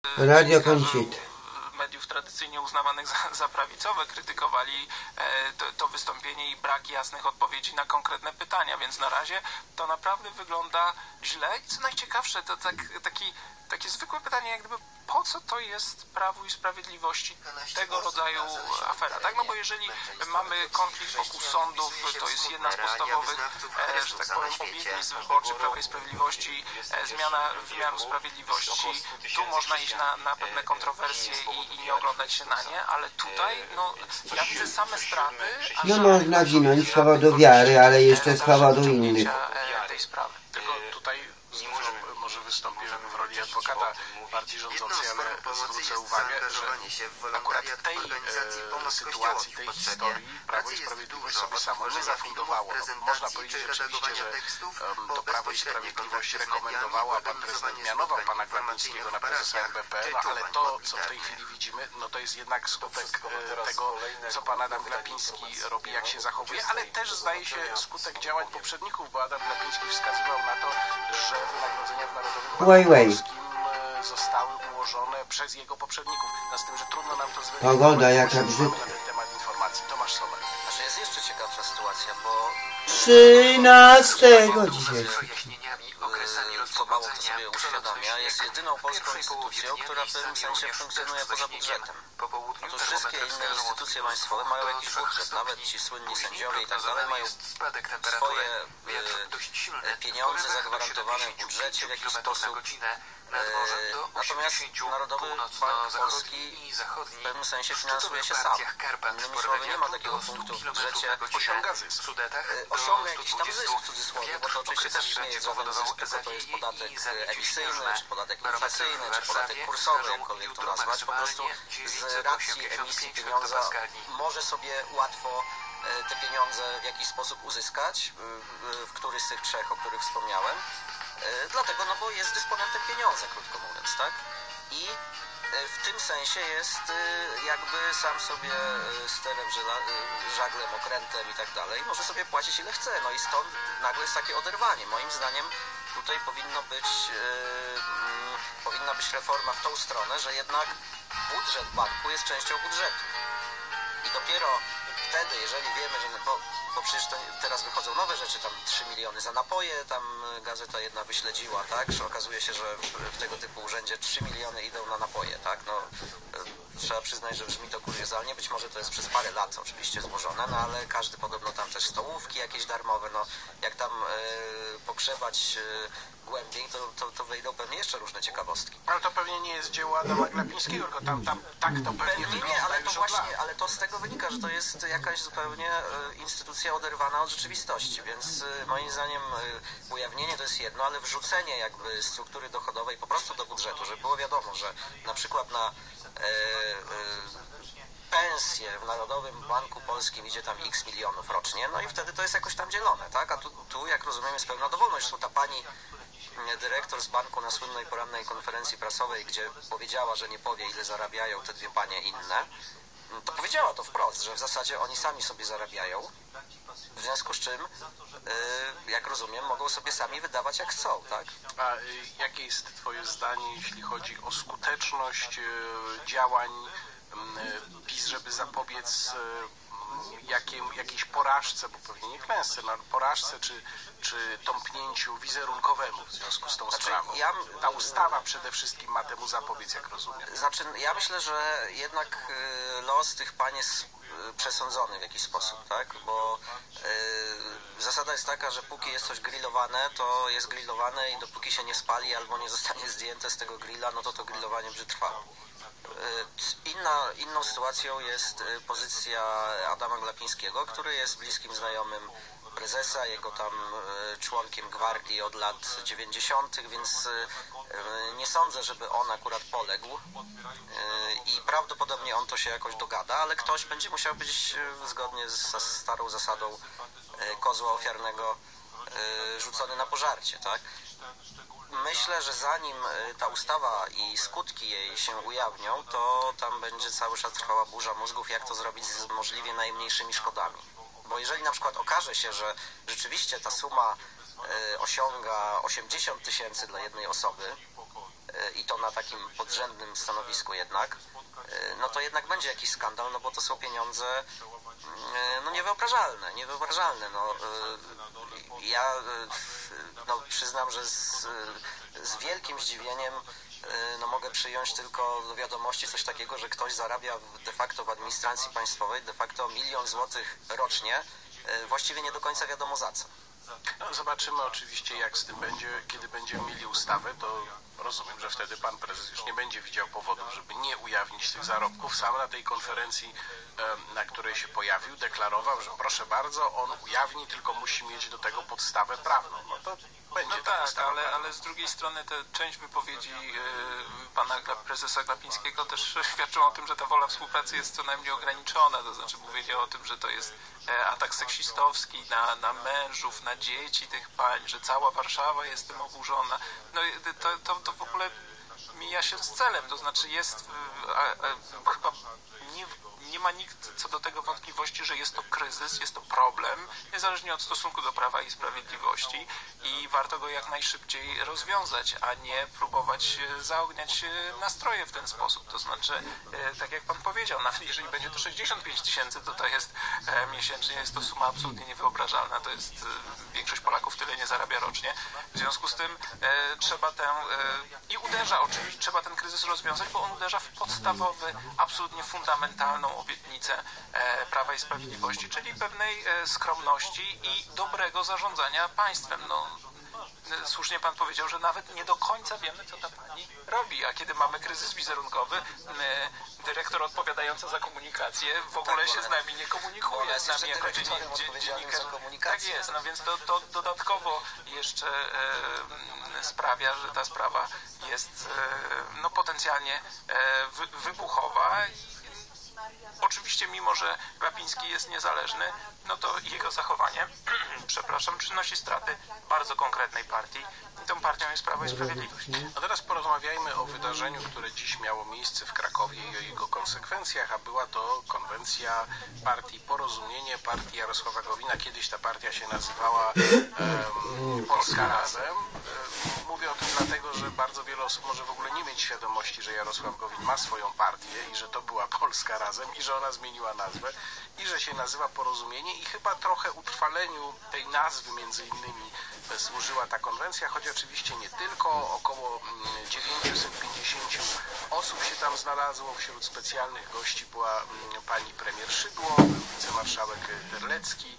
Radio Koncit. Mediów tradycyjnie uznawanych za prawicowe krytykowali to wystąpienie i brak jasnych odpowiedzi na konkretne pytania, więc na razie to naprawdę wygląda źle. I co najciekawsze, to takie zwykłe pytanie, jak gdyby po co to jest Prawu i Sprawiedliwości tego rodzaju afera, tak? No bo jeżeli mamy konflikt wokół sądów, to jest jedna z podstawowych, że tak powiem, obietnic wyborczych Prawa i Sprawiedliwości, zmiana wymiaru sprawiedliwości. Tu można iść na pewne kontrowersje i nie oglądać się na nie, ale tutaj, no, ja widzę same straty. No można ginąć z powodu wiary, ale jeszcze z powodu innych. Tej sprawy. Tylko tutaj może wystąpię w roli adwokata partii rządzącej, ale zwrócę uwagę, że akurat tej sytuacji, tej historii Prawo i Sprawiedliwość sobie samo nie zafundowało. No, można powiedzieć rzeczywiście, że to Prawo i Sprawiedliwość rekomendowało, a pan prezydent mianował pana Glapińskiego na prezesa NBP, no ale to, co w tej chwili widzimy, no to jest jednak skutek tego, co pan Adam Glapiński robi, jak się zachowuje, ale też zdaje się skutek działań poprzedników, bo Adam Glapiński wskazywał na to, że wynagrodzenia w Narodowym Banku Polskim zostały ułożone przez jego poprzedników. No z tym, że trudno nam to zweryfikować. Pogoda jaka brzydka. Na ten temat informacji. Tomasz Sommer. Znaczy jest jeszcze ciekawsza sytuacja, bo 13 dzisiaj. co mało kto sobie uświadamia, jest jedyną polską instytucją, która w pewnym sensie funkcjonuje poza budżetem. Otóż wszystkie inne instytucje państwowe mają jakiś budżet, nawet ci słynni sędziowie i tak dalej mają swoje pieniądze zagwarantowane w budżecie w jakiś sposób. Natomiast Narodowy Bank Polski w pewnym sensie finansuje się sam. Innymi słowy, nie ma takiego punktu w budżecie. Osiąga zysk. Osiąga jakiś tam zysk w cudzysłowie, bo to oczywiście też nie jest żaden zysk, tylko to jest podatek emisyjny, czy podatek inflacyjny, czy podatek kursowy, jakkolwiek to nazwać. Po prostu z racji emisji pieniądza może sobie łatwo te pieniądze w jakiś sposób uzyskać, w któryś z tych trzech, o których wspomniałem. Dlatego, no bo jest dysponentem pieniądza, krótko mówiąc, tak? I w tym sensie jest jakby sam sobie sterem, żaglem, okrętem i tak dalej. Może sobie płacić ile chce, no i stąd nagle jest takie oderwanie. Moim zdaniem tutaj powinna być reforma w tą stronę, że jednak budżet banku jest częścią budżetu. I dopiero wtedy, jeżeli wiemy, że bo przecież teraz wychodzą nowe rzeczy, tam 3 miliony za napoje, tam gazeta jedna wyśledziła, tak, że okazuje się, że w tego typu urzędzie 3 miliony idą na napoje, tak, no trzeba przyznać, że brzmi to kuriozalnie, być może to jest przez parę lat oczywiście złożone, no ale każdy podobno tam też stołówki jakieś darmowe, no jak tam pogrzebać głębiej, to wyjdą pewnie jeszcze różne ciekawostki. Ale to pewnie nie jest dzieło Adama Glapińskiego, tylko tak to pewnie nie, ale to właśnie, ale to z tego wynika, że to jest jakaś zupełnie instytucja oderwana od rzeczywistości, więc moim zdaniem ujawnienie to jest jedno, ale wrzucenie jakby struktury dochodowej po prostu do budżetu, żeby było wiadomo, że na przykład na pensje w Narodowym Banku Polskim idzie tam x milionów rocznie, no i wtedy to jest jakoś tam dzielone, tak? A tu jak rozumiem, jest pełna dowolność. Zresztą ta pani dyrektor z banku na słynnej porannej konferencji prasowej, gdzie powiedziała, że nie powie, ile zarabiają te dwie panie inne, to powiedziała to wprost, że w zasadzie oni sami sobie zarabiają, w związku z czym, jak rozumiem, mogą sobie sami wydawać jak chcą, tak? A jakie jest twoje zdanie, jeśli chodzi o skuteczność działań PiS, żeby zapobiec jakiejś porażce, bo pewnie nie klęsce, no, porażce czy tąpnięciu wizerunkowemu w związku z tą sprawą? Ta ustawa przede wszystkim ma temu zapobiec, jak rozumiem. Znaczy, ja myślę, że jednak los tych pań jest przesądzony w jakiś sposób, tak? Bo zasada jest taka, że póki jest coś grillowane, to jest grillowane i dopóki się nie spali albo nie zostanie zdjęte z tego grilla, no to grillowanie będzie trwało. Inną sytuacją jest pozycja Adama Glapińskiego, który jest bliskim znajomym prezesa, jego tam członkiem gwardii od lat 90., więc nie sądzę, żeby on akurat poległ i prawdopodobnie on to się jakoś dogada, ale ktoś będzie musiał być zgodnie z starą zasadą kozła ofiarnego rzucony na pożarcie, tak? Myślę, że zanim ta ustawa i skutki jej się ujawnią, to tam będzie cały czas trwała burza mózgów, jak to zrobić z możliwie najmniejszymi szkodami. Bo jeżeli na przykład okaże się, że rzeczywiście ta suma osiąga 80 000 dla jednej osoby, i to na takim podrzędnym stanowisku jednak, no to jednak będzie jakiś skandal, no bo to są pieniądze no niewyobrażalne. No, ja no, przyznam, że z wielkim zdziwieniem no, mogę przyjąć tylko do wiadomości coś takiego, że ktoś zarabia de facto w administracji państwowej de facto 1 000 000 złotych rocznie, właściwie nie do końca wiadomo za co. No, zobaczymy oczywiście, jak z tym będzie, kiedy będziemy mieli ustawę, to rozumiem, że wtedy pan prezes już nie będzie widział powodów, żeby nie ujawnić tych zarobków. Sam na tej konferencji, na której się pojawił, deklarował, że proszę bardzo, on ujawni, tylko musi mieć do tego podstawę prawną. No to będzie no tak, ale z drugiej strony część wypowiedzi pana prezesa Glapińskiego też świadczą o tym, że ta wola współpracy jest co najmniej ograniczona, to znaczy powiedział o tym, że to jest atak seksistowski na mężów, na dzieci tych pań, że cała Warszawa jest tym oburzona. No to w ogóle mija się z celem, to znaczy jest chyba nie ma nikt co do tego wątpliwości, że jest to kryzys, jest to problem, niezależnie od stosunku do Prawa i Sprawiedliwości i warto go jak najszybciej rozwiązać, a nie próbować zaogniać nastroje w ten sposób. To znaczy, tak jak pan powiedział, nawet jeżeli będzie to 65 000, to jest miesięcznie, jest to suma absolutnie niewyobrażalna, to jest większość Polaków tyle nie zarabia rocznie. W związku z tym trzeba trzeba ten kryzys rozwiązać, bo on uderza w podstawowy, absolutnie fundamentalną obietnicę Prawa i Sprawiedliwości, czyli pewnej skromności i dobrego zarządzania państwem. No, słusznie pan powiedział, że nawet nie do końca wiemy, co ta pani robi, a kiedy mamy kryzys wizerunkowy, dyrektor odpowiadająca za komunikację w ogóle się z nami nie komunikuje, z nami jako dziennikarz. Tak jest, no więc to dodatkowo jeszcze sprawia, że ta sprawa jest no, potencjalnie wybuchowa. Oczywiście, mimo że Glapiński jest niezależny, no to jego zachowanie, przynosi straty bardzo konkretnej partii i tą partią jest Prawo i Sprawiedliwość. A teraz porozmawiajmy o wydarzeniu, które dziś miało miejsce w Krakowie i o jego konsekwencjach, a była to konwencja partii Porozumienie, partii Jarosława Gowina. Kiedyś ta partia się nazywała Polska Razem. Mówię o tym dlatego, że bardzo wiele osób może w ogóle nie mieć świadomości, że Jarosław Gowin ma swoją partię i że to była Polska Razem i że ona zmieniła nazwę i że się nazywa Porozumienie i chyba trochę utrwaleniu tej nazwy między innymi służyła ta konwencja, choć oczywiście nie tylko. Około 950 osób się tam znalazło. Wśród specjalnych gości była pani premier Szydło, był wicemarszałek Terlecki,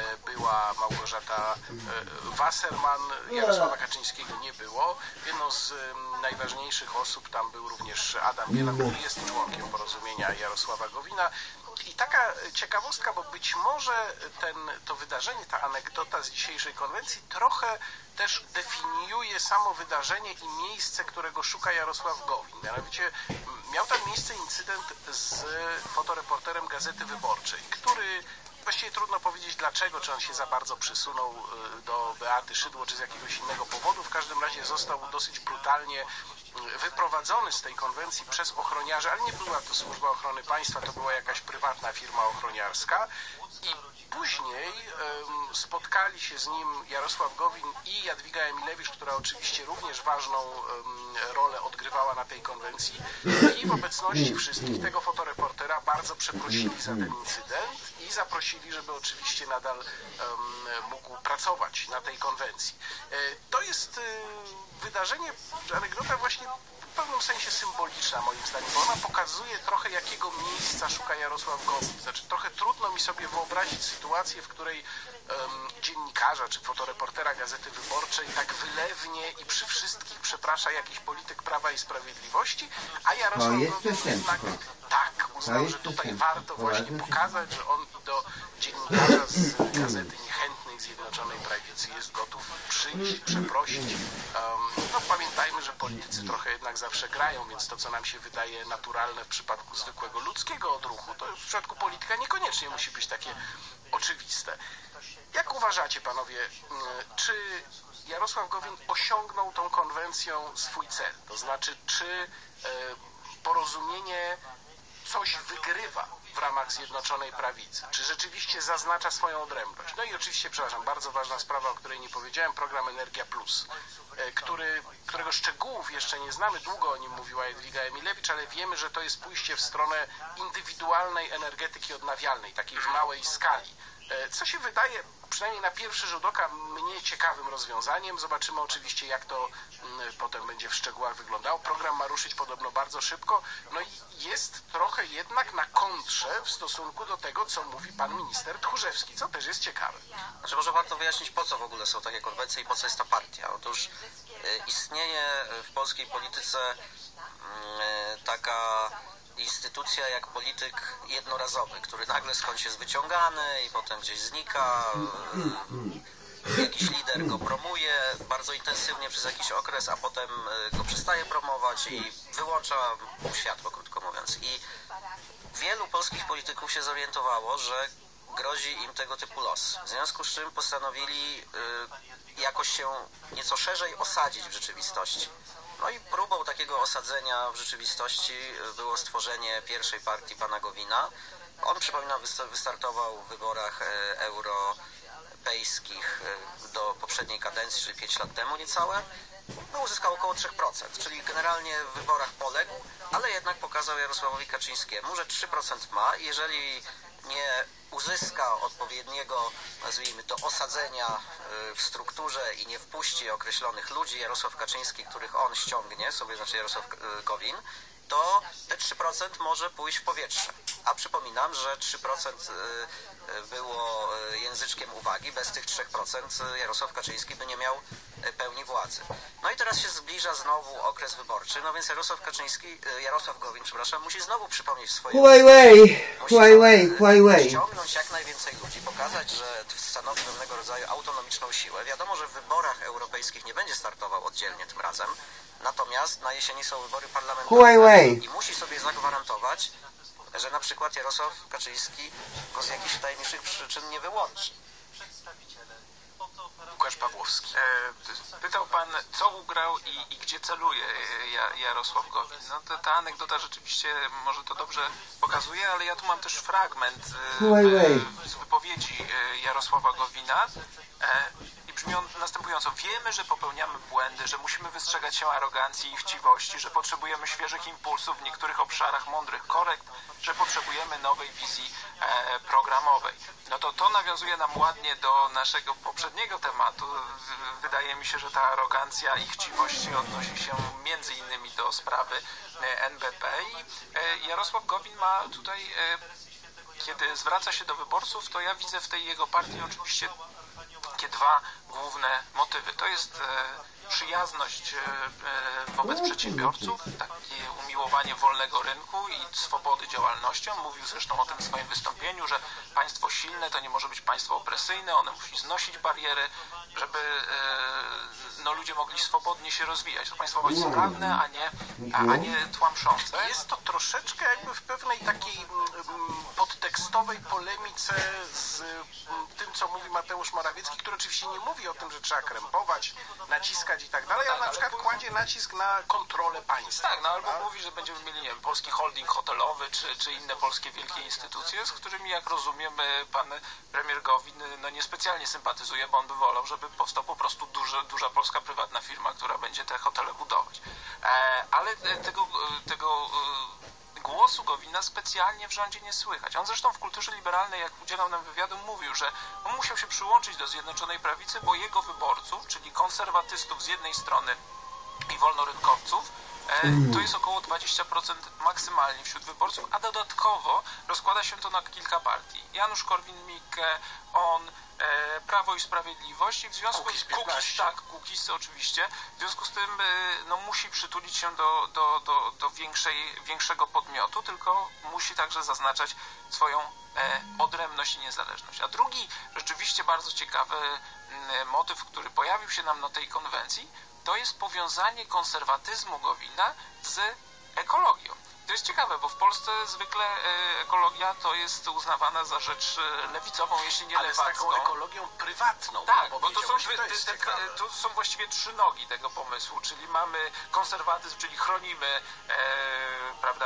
była Małgorzata Wasserman, Jarosława Kaczyńskiego nie było. Jedną z najważniejszych osób tam był również Adam Bielan, który jest członkiem Porozumienia Jarosława Gowina. I taka ciekawostka, bo być może to wydarzenie, ta anegdota z dzisiejszej konwencji trochę też definiuje samo wydarzenie i miejsce, którego szuka Jarosław Gowin. Mianowicie miał tam miejsce incydent z fotoreporterem Gazety Wyborczej, który właściwie trudno powiedzieć dlaczego, czy on się za bardzo przysunął do Beaty Szydło, czy z jakiegoś innego powodu. W każdym razie został dosyć brutalnie wyprowadzony z tej konwencji przez ochroniarzy, ale nie była to Służba Ochrony Państwa, to była jakaś prywatna firma ochroniarska i później spotkali się z nim Jarosław Gowin i Jadwiga Emilewicz, która oczywiście również ważną rolę odgrywała na tej konwencji i w obecności wszystkich tego fotoreportera bardzo przeprosili za ten incydent i zaprosili, żeby oczywiście nadal mógł pracować na tej konwencji. To jest wydarzenie, anegdota właśnie w pewnym sensie symboliczna moim zdaniem, bo ona pokazuje trochę jakiego miejsca szuka Jarosław Gowin. Znaczy trochę trudno mi sobie wyobrazić sytuację, w której dziennikarza czy fotoreportera Gazety Wyborczej tak wylewnie i przy wszystkich przeprasza jakiś polityk Prawa i Sprawiedliwości, a Jarosław Gowin jednak tak uznał, że tutaj warto właśnie pokazać, że on do dziennikarza z Gazety Niechętnej Zjednoczonej Prawicy jest gotów przyjść, przeprosić. No pamiętajmy, że politycy trochę jednak zawsze grają, więc to, co nam się wydaje naturalne w przypadku zwykłego ludzkiego odruchu, to w przypadku polityka niekoniecznie musi być takie oczywiste. Jak uważacie, panowie, czy Jarosław Gowin osiągnął tą konwencją swój cel? To znaczy, czy Porozumienie coś wygrywa w ramach Zjednoczonej Prawicy? Czy rzeczywiście zaznacza swoją odrębność? No i oczywiście, przepraszam, bardzo ważna sprawa, o której nie powiedziałem, program Energia Plus, którego szczegółów jeszcze nie znamy. Długo o nim mówiła Jadwiga Emilewicz, ale wiemy, że to jest pójście w stronę indywidualnej energetyki odnawialnej, takiej w małej skali. Co się wydaje, przynajmniej na pierwszy rzut oka, mnie ciekawym rozwiązaniem. Zobaczymy oczywiście, jak to potem będzie w szczegółach wyglądało. Program ma ruszyć podobno bardzo szybko, no i jest trochę jednak na kontrze w stosunku do tego, co mówi pan minister Tchórzewski, co też jest ciekawe. Znaczy, może warto wyjaśnić, po co w ogóle są takie konwencje i po co jest ta partia. Otóż istnieje w polskiej polityce taka instytucja jak polityk jednorazowy, który nagle skądś jest wyciągany i potem gdzieś znika, jakiś lider go promuje bardzo intensywnie przez jakiś okres, a potem go przestaje promować i wyłącza mu światło, krótko mówiąc. I wielu polskich polityków się zorientowało, że grozi im tego typu los. W związku z czym postanowili jakoś się nieco szerzej osadzić w rzeczywistości. No i próbą takiego osadzenia w rzeczywistości było stworzenie pierwszej partii pana Gowina. On, przypominam, wystartował w wyborach europejskich do poprzedniej kadencji, czyli 5 lat temu niecałe. No, uzyskał około 3%, czyli generalnie w wyborach poległ, ale jednak pokazał Jarosławowi Kaczyńskiemu, że 3% ma i jeżeli nie uzyska odpowiedniego, nazwijmy to, osadzenia w strukturze i nie wpuści określonych ludzi, Jarosław Kaczyński, których on ściągnie, sobie znaczy Jarosław Gowin, to te 3% może pójść w powietrze. A przypominam, że 3% było języczkiem uwagi. Bez tych 3% Jarosław Kaczyński by nie miał pełni władzy. No i teraz się zbliża znowu okres wyborczy, no więc Jarosław Gowin, przepraszam, musi znowu przypomnieć swoje... Musi ściągnąć jak najwięcej ludzi, pokazać, że stanowi pewnego rodzaju autonomiczną siłę. Wiadomo, że w wyborach europejskich nie będzie startował oddzielnie tym razem, natomiast na jesieni są wybory parlamentarne i musi sobie zagwarantować, że na przykład Jarosław Kaczyński go z jakichś tajemniczych przyczyn nie wyłączy. Łukasz Pawłowski. Pytał pan, co ugrał i gdzie celuje Jarosław Gowin. No ta anegdota rzeczywiście może to dobrze pokazuje, ale ja tu mam też fragment z wypowiedzi Jarosława Gowina i brzmi on następująco. Wiemy, że popełniamy błędy, że musimy wystrzegać się arogancji i chciwości, że potrzebujemy świeżych impulsów w niektórych obszarach, mądrych korekt, że potrzebujemy nowej wizji programowej. No to nawiązuje nam ładnie do naszego poprzedniego tematu. Wydaje mi się, że ta arogancja i chciwość odnosi się między innymi do sprawy NBP i Jarosław Gowin ma tutaj, kiedy zwraca się do wyborców, to ja widzę w tej jego partii oczywiście takie dwa główne motywy. To jest przyjazność wobec przedsiębiorców, takie umiłowanie wolnego rynku i swobody działalności. On mówił zresztą o tym w swoim wystąpieniu, że państwo silne to nie może być państwo opresyjne, one musi znosić bariery, żeby ludzie mogli swobodnie się rozwijać. To państwo ma być sprawne, a nie tłamszące. Jest to troszeczkę jakby w pewnej takiej podtekstowej polemice z tym, co mówi Mateusz Morawiecki, który oczywiście nie mówi o tym, że trzeba krępować, naciskać i tak dalej, ale na przykład kładzie nacisk na kontrolę państwa. Tak, albo mówi, że będziemy mieli, nie wiem, polski holding hotelowy, czy inne polskie wielkie instytucje, z którymi, jak rozumiem, pan premier Gowin niespecjalnie sympatyzuje, bo on by wolał, żeby powstał po prostu duża polska prywatna firma, która będzie te hotele budować. Ale tego głosu Gowina specjalnie w rządzie nie słychać. On zresztą w Kulturze Liberalnej, jak udzielał nam wywiadu, mówił, że on musiał się przyłączyć do Zjednoczonej Prawicy, bo jego wyborców, czyli konserwatystów z jednej strony i wolnorynkowców, to jest około 20% maksymalnie wśród wyborców, a dodatkowo rozkłada się to na kilka partii. Janusz Korwin-Mikke, Prawo i Sprawiedliwość i w związku z Kukiz oczywiście, w związku z tym musi przytulić się do większego podmiotu, tylko musi także zaznaczać swoją odrębność i niezależność. A drugi rzeczywiście bardzo ciekawy motyw, który pojawił się nam na tej konwencji, to jest powiązanie konserwatyzmu Gowina z ekologią. To jest ciekawe, bo w Polsce zwykle ekologia to jest uznawana za rzecz lewicową, jeśli nie lewacką. Ale z taką ekologią prywatną. Tak, bo to są właściwie trzy nogi tego pomysłu, czyli mamy konserwatyzm, czyli chronimy, prawda,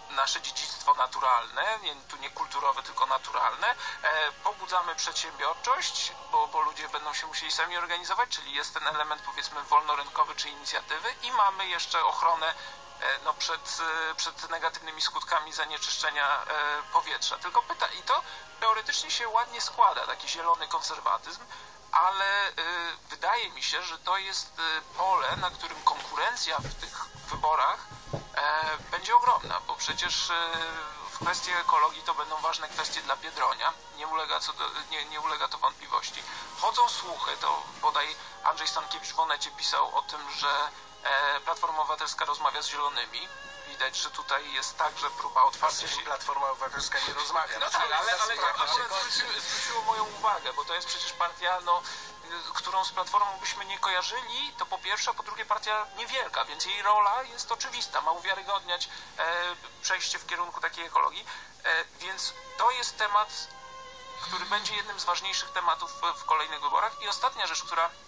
nasze dziedzictwo naturalne, tu nie kulturowe, tylko naturalne, pobudzamy przedsiębiorczość, bo ludzie będą się musieli sami organizować, czyli jest ten element, powiedzmy, wolnorynkowy czy inicjatywy, i mamy jeszcze ochronę przed negatywnymi skutkami zanieczyszczenia powietrza. Tylko i to teoretycznie się ładnie składa, taki zielony konserwatyzm, ale wydaje mi się, że to jest pole, na którym konkurencja w tych wyborach będzie ogromna, bo przecież w kwestii ekologii to będą ważne kwestie dla Biedronia, nie ulega to wątpliwości. Chodzą słuchy, to bodaj Andrzej Stankiewicz w Onecie pisał o tym, że Platforma Obywatelska rozmawia z Zielonymi. Widać, że tutaj jest także próba otwarcia się. Platforma Obywatelska nie rozmawia. No tak, ale to akurat zwróciło moją uwagę, bo to jest przecież partia, którą z Platformą byśmy nie kojarzyli, to po pierwsze, a po drugie partia niewielka, więc jej rola jest oczywista, ma uwiarygodniać przejście w kierunku takiej ekologii, więc to jest temat, który będzie jednym z ważniejszych tematów w kolejnych wyborach. I ostatnia rzecz,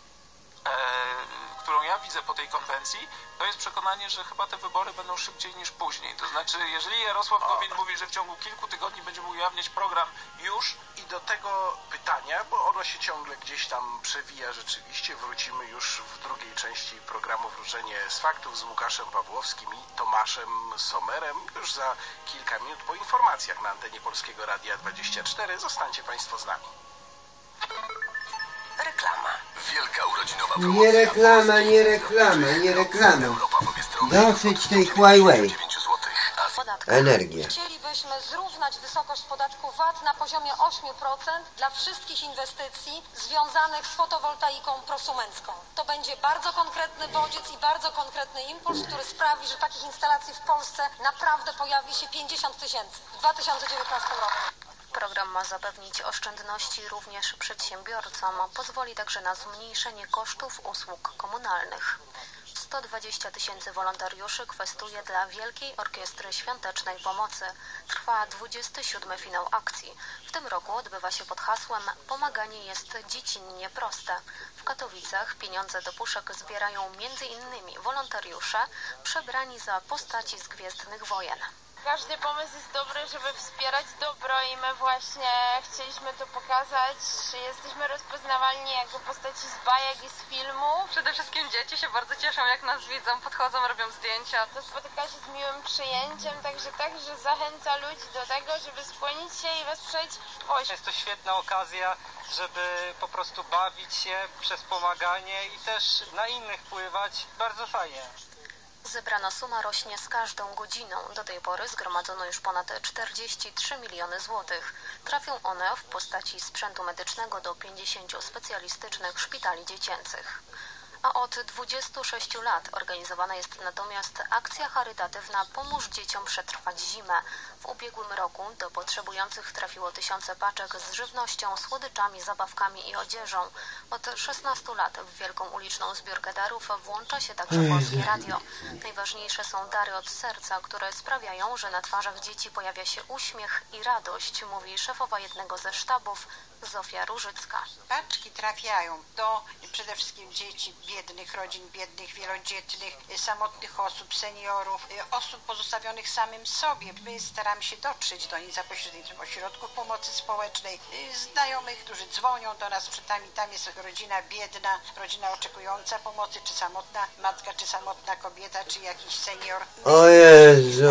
którą ja widzę po tej konwencji, to jest przekonanie, że chyba te wybory będą szybciej niż później. To znaczy, jeżeli Jarosław Gowin mówi, że w ciągu kilku tygodni będziemy ujawniać program już... I do tego pytania, bo ono się ciągle gdzieś tam przewija rzeczywiście, wrócimy już w drugiej części programu Wróżenie z Faktów z Łukaszem Pawłowskim i Tomaszem Sommerem. Już za kilka minut po informacjach na antenie Polskiego Radia 24. Zostańcie Państwo z nami. Reklama. Wielka urodzinowa Nie reklama. Dosyć tej Huawei. Energię. Chcielibyśmy zrównać wysokość podatku VAT na poziomie 8% dla wszystkich inwestycji związanych z fotowoltaiką prosumencką. To będzie bardzo konkretny bodziec i bardzo konkretny impuls, który sprawi, że takich instalacji w Polsce naprawdę pojawi się 50 000 w 2019 roku. Program ma zapewnić oszczędności również przedsiębiorcom. Pozwoli także na zmniejszenie kosztów usług komunalnych. 120 000 wolontariuszy kwestuje dla Wielkiej Orkiestry Świątecznej Pomocy. Trwa 27. finał akcji. W tym roku odbywa się pod hasłem „Pomaganie jest dziecinnie proste”. W Katowicach pieniądze do puszek zbierają m.in. wolontariusze przebrani za postaci z Gwiezdnych Wojen. Każdy pomysł jest dobry, żeby wspierać dobro i my właśnie chcieliśmy to pokazać. Jesteśmy rozpoznawalni jako postaci z bajek i z filmu. Przede wszystkim dzieci się bardzo cieszą, jak nas widzą, podchodzą, robią zdjęcia. To spotyka się z miłym przyjęciem, także zachęca ludzi do tego, żeby skłonić się i wesprzeć Woś. Jest to świetna okazja, żeby po prostu bawić się przez pomaganie i też na innych wpływać. Bardzo fajnie. Zebrana suma rośnie z każdą godziną. Do tej pory zgromadzono już ponad 43 miliony złotych. Trafią one w postaci sprzętu medycznego do 50 specjalistycznych szpitali dziecięcych. A od 26 lat organizowana jest natomiast akcja charytatywna „Pomóż dzieciom przetrwać zimę”. W ubiegłym roku do potrzebujących trafiło tysiące paczek z żywnością, słodyczami, zabawkami i odzieżą. Od 16 lat w wielką uliczną zbiórkę darów włącza się także Polskie Radio. Najważniejsze są dary od serca, które sprawiają, że na twarzach dzieci pojawia się uśmiech i radość, mówi szefowa jednego ze sztabów Zofia Różycka. Paczki trafiają do przede wszystkim dzieci biednych rodzin, biednych, wielodzietnych, samotnych osób, seniorów, osób pozostawionych samym sobie. My staramy się dotrzeć do nich za pośrednictwem ośrodków pomocy społecznej, znajomych, którzy dzwonią do nas, tam jest rodzina biedna, rodzina oczekująca pomocy, czy samotna matka, czy samotna kobieta, czy jakiś senior. O Jezu.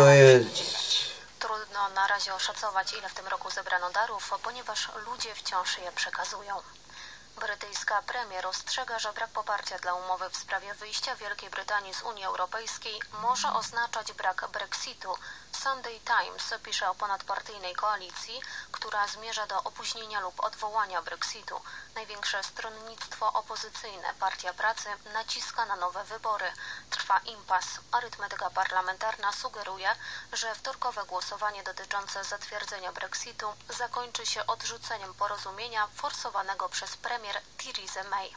Trudno na razie oszacować, ile w tym roku zebrano darów, ponieważ ludzie wciąż je przekazują. Brytyjska premier ostrzega, że brak poparcia dla umowy w sprawie wyjścia Wielkiej Brytanii z Unii Europejskiej może oznaczać brak Brexitu. Sunday Times pisze o ponadpartyjnej koalicji, która zmierza do opóźnienia lub odwołania Brexitu. Największe stronnictwo opozycyjne, Partia Pracy, naciska na nowe wybory. Trwa impas. Arytmetyka parlamentarna sugeruje, że wtorkowe głosowanie dotyczące zatwierdzenia Brexitu zakończy się odrzuceniem porozumienia forsowanego przez premier Theresa May.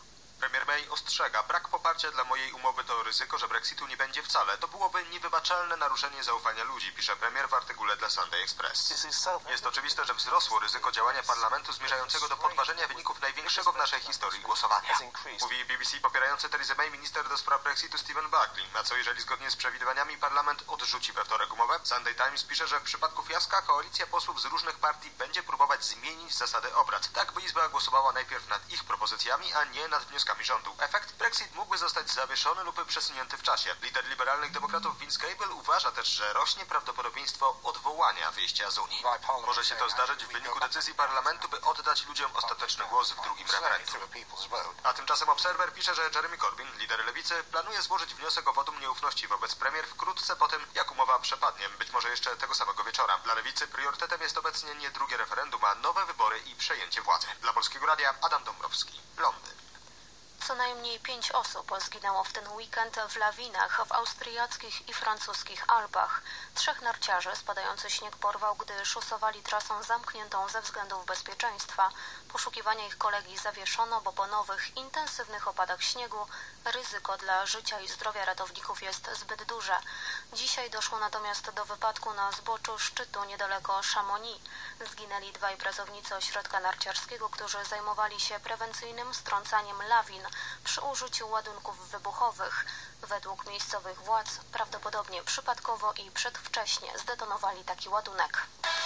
Premier May ostrzega, brak poparcia dla mojej umowy to ryzyko, że Brexitu nie będzie wcale. To byłoby niewybaczalne naruszenie zaufania ludzi, pisze premier w artykule dla Sunday Express. Jest oczywiste, że wzrosło ryzyko działania parlamentu zmierzającego do podważenia wyników największego w naszej historii głosowania. Mówi BBC popierający Theresa May minister do spraw Brexitu Stephen Barclay. A co jeżeli zgodnie z przewidywaniami parlament odrzuci we wtorek umowę? Sunday Times pisze, że w przypadku fiaska koalicja posłów z różnych partii będzie próbować zmienić zasady obrad, tak by Izba głosowała najpierw nad ich propozycjami, a nie nad wnioskami rządu. Efekt? Brexit mógłby zostać zawieszony lub przesunięty w czasie. Lider liberalnych demokratów Vince Cable uważa też, że rośnie prawdopodobieństwo odwołania wyjścia z Unii. Może się to zdarzyć w wyniku decyzji parlamentu, by oddać ludziom ostateczny głos w drugim referendum. A tymczasem Observer pisze, że Jeremy Corbyn, lider lewicy, planuje złożyć wniosek o wotum nieufności wobec premier wkrótce po tym, jak umowa przepadnie, być może jeszcze tego samego wieczora. Dla lewicy priorytetem jest obecnie nie drugie referendum, a nowe wybory i przejęcie władzy. Dla Polskiego Radia Adam Dąbrowski, Londyn. Co najmniej 5 osób zginęło w ten weekend w lawinach w austriackich i francuskich Alpach. 3 narciarzy spadający śnieg porwał, gdy szosowali trasą zamkniętą ze względów bezpieczeństwa. Poszukiwania ich kolegi zawieszono, bo po nowych, intensywnych opadach śniegu ryzyko dla życia i zdrowia ratowników jest zbyt duże. Dzisiaj doszło natomiast do wypadku na zboczu szczytu niedaleko Chamonix. Zginęli 2 pracownicy ośrodka narciarskiego, którzy zajmowali się prewencyjnym strącaniem lawin przy użyciu ładunków wybuchowych. Według miejscowych władz prawdopodobnie przypadkowo i przedwcześnie zdetonowali taki ładunek.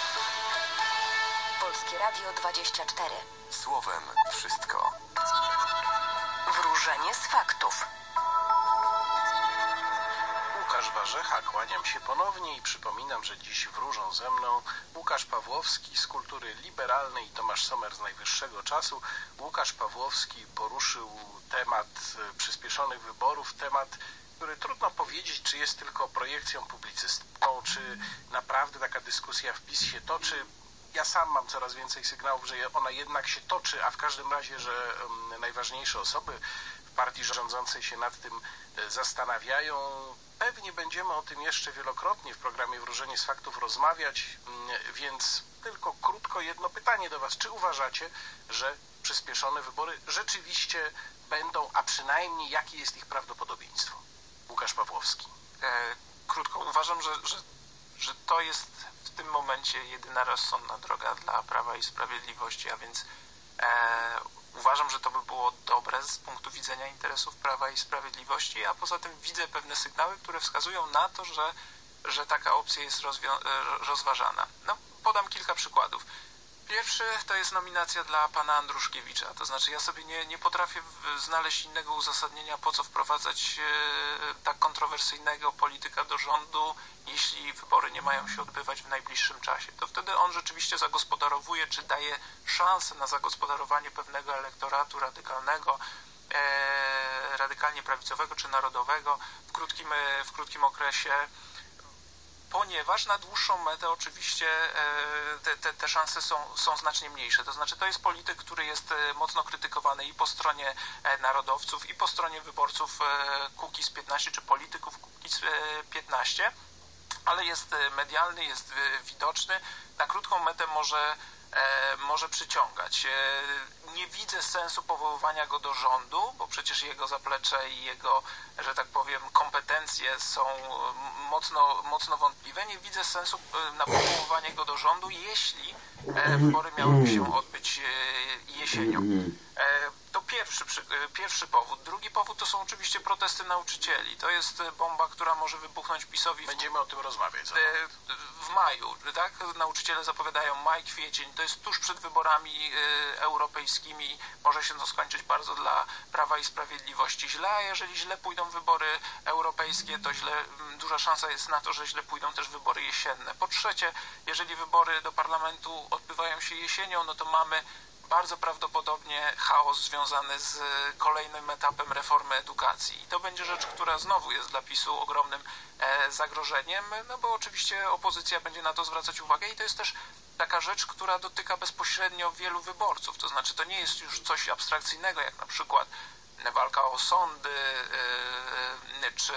Polskie Radio 24. Słowem wszystko. Wróżenie z faktów. Łukasz Warzecha, kłaniam się ponownie i przypominam, że dziś wróżą ze mną Łukasz Pawłowski z Kultury Liberalnej i Tomasz Sommer z Najwyższego Czasu. Łukasz Pawłowski poruszył temat przyspieszonych wyborów, temat, który trudno powiedzieć, czy jest tylko projekcją publicystyczną, czy naprawdę taka dyskusja w PiS się toczy. Ja sam mam coraz więcej sygnałów, że ona jednak się toczy, a w każdym razie, że najważniejsze osoby w partii rządzącej się nad tym zastanawiają. Pewnie będziemy o tym jeszcze wielokrotnie w programie Wróżenie z Faktów rozmawiać, więc tylko krótko jedno pytanie do Was. Czy uważacie, że przyspieszone wybory rzeczywiście będą, a przynajmniej jakie jest ich prawdopodobieństwo? Łukasz Pawłowski. Krótko, uważam, że to jest w tym momencie jedyna rozsądna droga dla Prawa i Sprawiedliwości, a więc uważam, że to by było dobre z punktu widzenia interesów Prawa i Sprawiedliwości, a poza tym widzę pewne sygnały, które wskazują na to, że taka opcja jest rozważana. No, podam kilka przykładów. Pierwszy to jest nominacja dla pana Andruszkiewicza, to znaczy ja sobie nie potrafię znaleźć innego uzasadnienia, po co wprowadzać tak kontrowersyjnego polityka do rządu, jeśli wybory nie mają się odbywać w najbliższym czasie. To wtedy on rzeczywiście zagospodarowuje, czy daje szansę na zagospodarowanie pewnego elektoratu radykalnego, radykalnie prawicowego czy narodowego w krótkim okresie, ponieważ na dłuższą metę oczywiście te szanse są znacznie mniejsze. To znaczy to jest polityk, który jest mocno krytykowany i po stronie narodowców, i po stronie wyborców Kukiz 15, czy polityków Kukiz 15, ale jest medialny, jest widoczny, na krótką metę może przyciągać. Nie widzę sensu powoływania go do rządu, bo przecież jego zaplecze i jego, że tak powiem, kompetencje są mocno wątpliwe. Nie widzę sensu na powoływanie go do rządu, jeśli wybory miałyby się odbyć jesienią. To pierwszy powód. Drugi powód to są oczywiście protesty nauczycieli. To jest bomba, która może wybuchnąć PiS-owi. Będziemy o tym rozmawiać. W maju, tak? Nauczyciele zapowiadają maj, kwiecień. To jest tuż przed wyborami europejskimi. Może się to skończyć bardzo dla Prawa i Sprawiedliwości źle, a jeżeli źle pójdą wybory europejskie, to duża szansa jest na to, że źle pójdą też wybory jesienne. Po trzecie, jeżeli wybory do parlamentu odbywają się jesienią, no to mamy bardzo prawdopodobnie chaos związany z kolejnym etapem reformy edukacji. I to będzie rzecz, która znowu jest dla PiS-u ogromnym zagrożeniem, no bo oczywiście opozycja będzie na to zwracać uwagę i to jest też taka rzecz, która dotyka bezpośrednio wielu wyborców. To znaczy to nie jest już coś abstrakcyjnego, jak na przykład walka o sądy, czy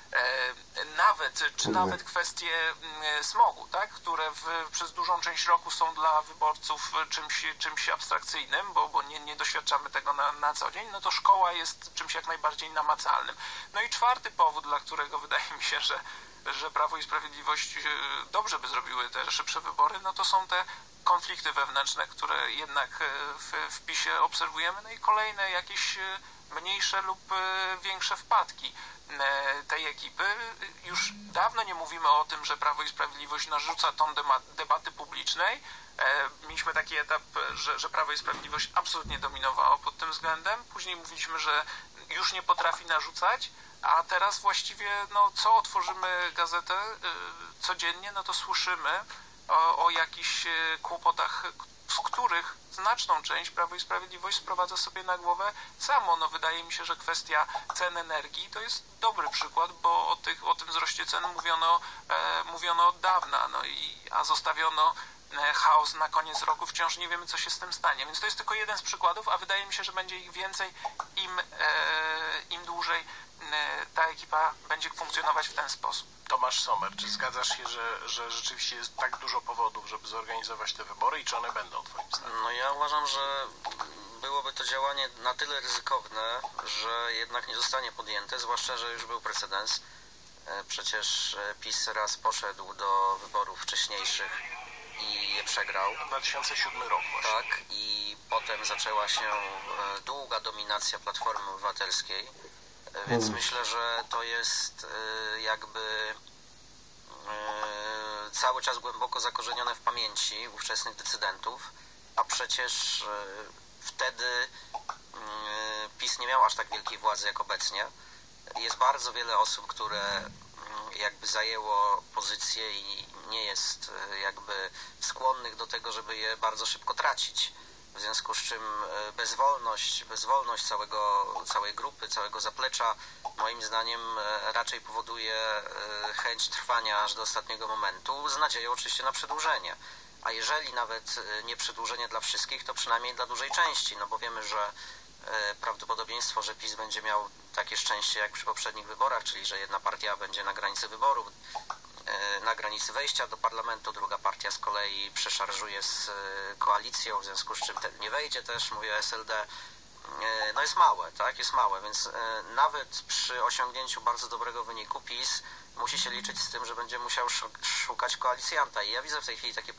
nawet kwestie smogu, tak? Które przez dużą część roku są dla wyborców czymś abstrakcyjnym, bo nie doświadczamy tego na co dzień, no to szkoła jest czymś jak najbardziej namacalnym. No i czwarty powód, dla którego wydaje mi się, że Prawo i Sprawiedliwość dobrze by zrobiły te szybsze wybory, no to są te konflikty wewnętrzne, które jednak w PiS-ie obserwujemy, no i kolejne jakieś mniejsze lub większe wpadki tej ekipy. Już dawno nie mówimy o tym, że Prawo i Sprawiedliwość narzuca ton debaty publicznej. Mieliśmy taki etap, że Prawo i Sprawiedliwość absolutnie dominowało pod tym względem. Później mówiliśmy, że już nie potrafi narzucać, a teraz właściwie, no, co otworzymy gazetę codziennie, no to słyszymy o jakichś kłopotach, z których znaczną część Prawo i Sprawiedliwość sprowadza sobie na głowę samo. No, wydaje mi się, że kwestia cen energii to jest dobry przykład, bo o tym wzroście cen mówiono od dawna, a zostawiono chaos na koniec roku, wciąż nie wiemy, co się z tym stanie. Więc to jest tylko jeden z przykładów, a wydaje mi się, że będzie ich więcej, im dłużej ta ekipa będzie funkcjonować w ten sposób. Tomasz Sommer, czy zgadzasz się, że rzeczywiście jest tak dużo powodów, żeby zorganizować te wybory i czy one będą, twoim zdaniem? No ja uważam, że byłoby to działanie na tyle ryzykowne, że jednak nie zostanie podjęte, zwłaszcza, że już był precedens. Przecież PiS raz poszedł do wyborów wcześniejszych i je przegrał. 2007 rok właśnie. Tak, i potem zaczęła się długa dominacja Platformy Obywatelskiej, więc myślę, że to jest jakby cały czas głęboko zakorzenione w pamięci ówczesnych decydentów, a przecież wtedy PiS nie miał aż tak wielkiej władzy jak obecnie. Jest bardzo wiele osób, które jakby zajęło pozycje i nie jest jakby skłonnych do tego, żeby je bardzo szybko tracić. W związku z czym bezwolność całej grupy, całego zaplecza moim zdaniem raczej powoduje chęć trwania aż do ostatniego momentu, z nadzieją oczywiście na przedłużenie. A jeżeli nawet nie przedłużenie dla wszystkich, to przynajmniej dla dużej części, no bo wiemy, że prawdopodobieństwo, że PiS będzie miał takie szczęście jak przy poprzednich wyborach, czyli że jedna partia będzie na granicy wyborów, na granicy wejścia do parlamentu, druga partia z kolei przeszarżuje z koalicją, w związku z czym nie wejdzie też, mówię o SLD, no jest małe, tak, jest małe, więc nawet przy osiągnięciu bardzo dobrego wyniku PiS musi się liczyć z tym, że będzie musiał szukać koalicjanta i ja widzę w tej chwili takie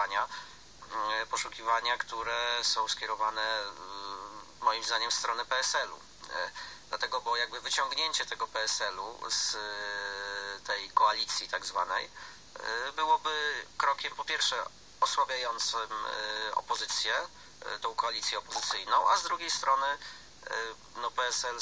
poszukiwania, które są skierowane moim zdaniem w stronę PSL-u. Dlatego, bo jakby wyciągnięcie tego PSL-u z tej koalicji tak zwanej byłoby krokiem po pierwsze osłabiającym opozycję, tą koalicję opozycyjną, a z drugiej strony no PSL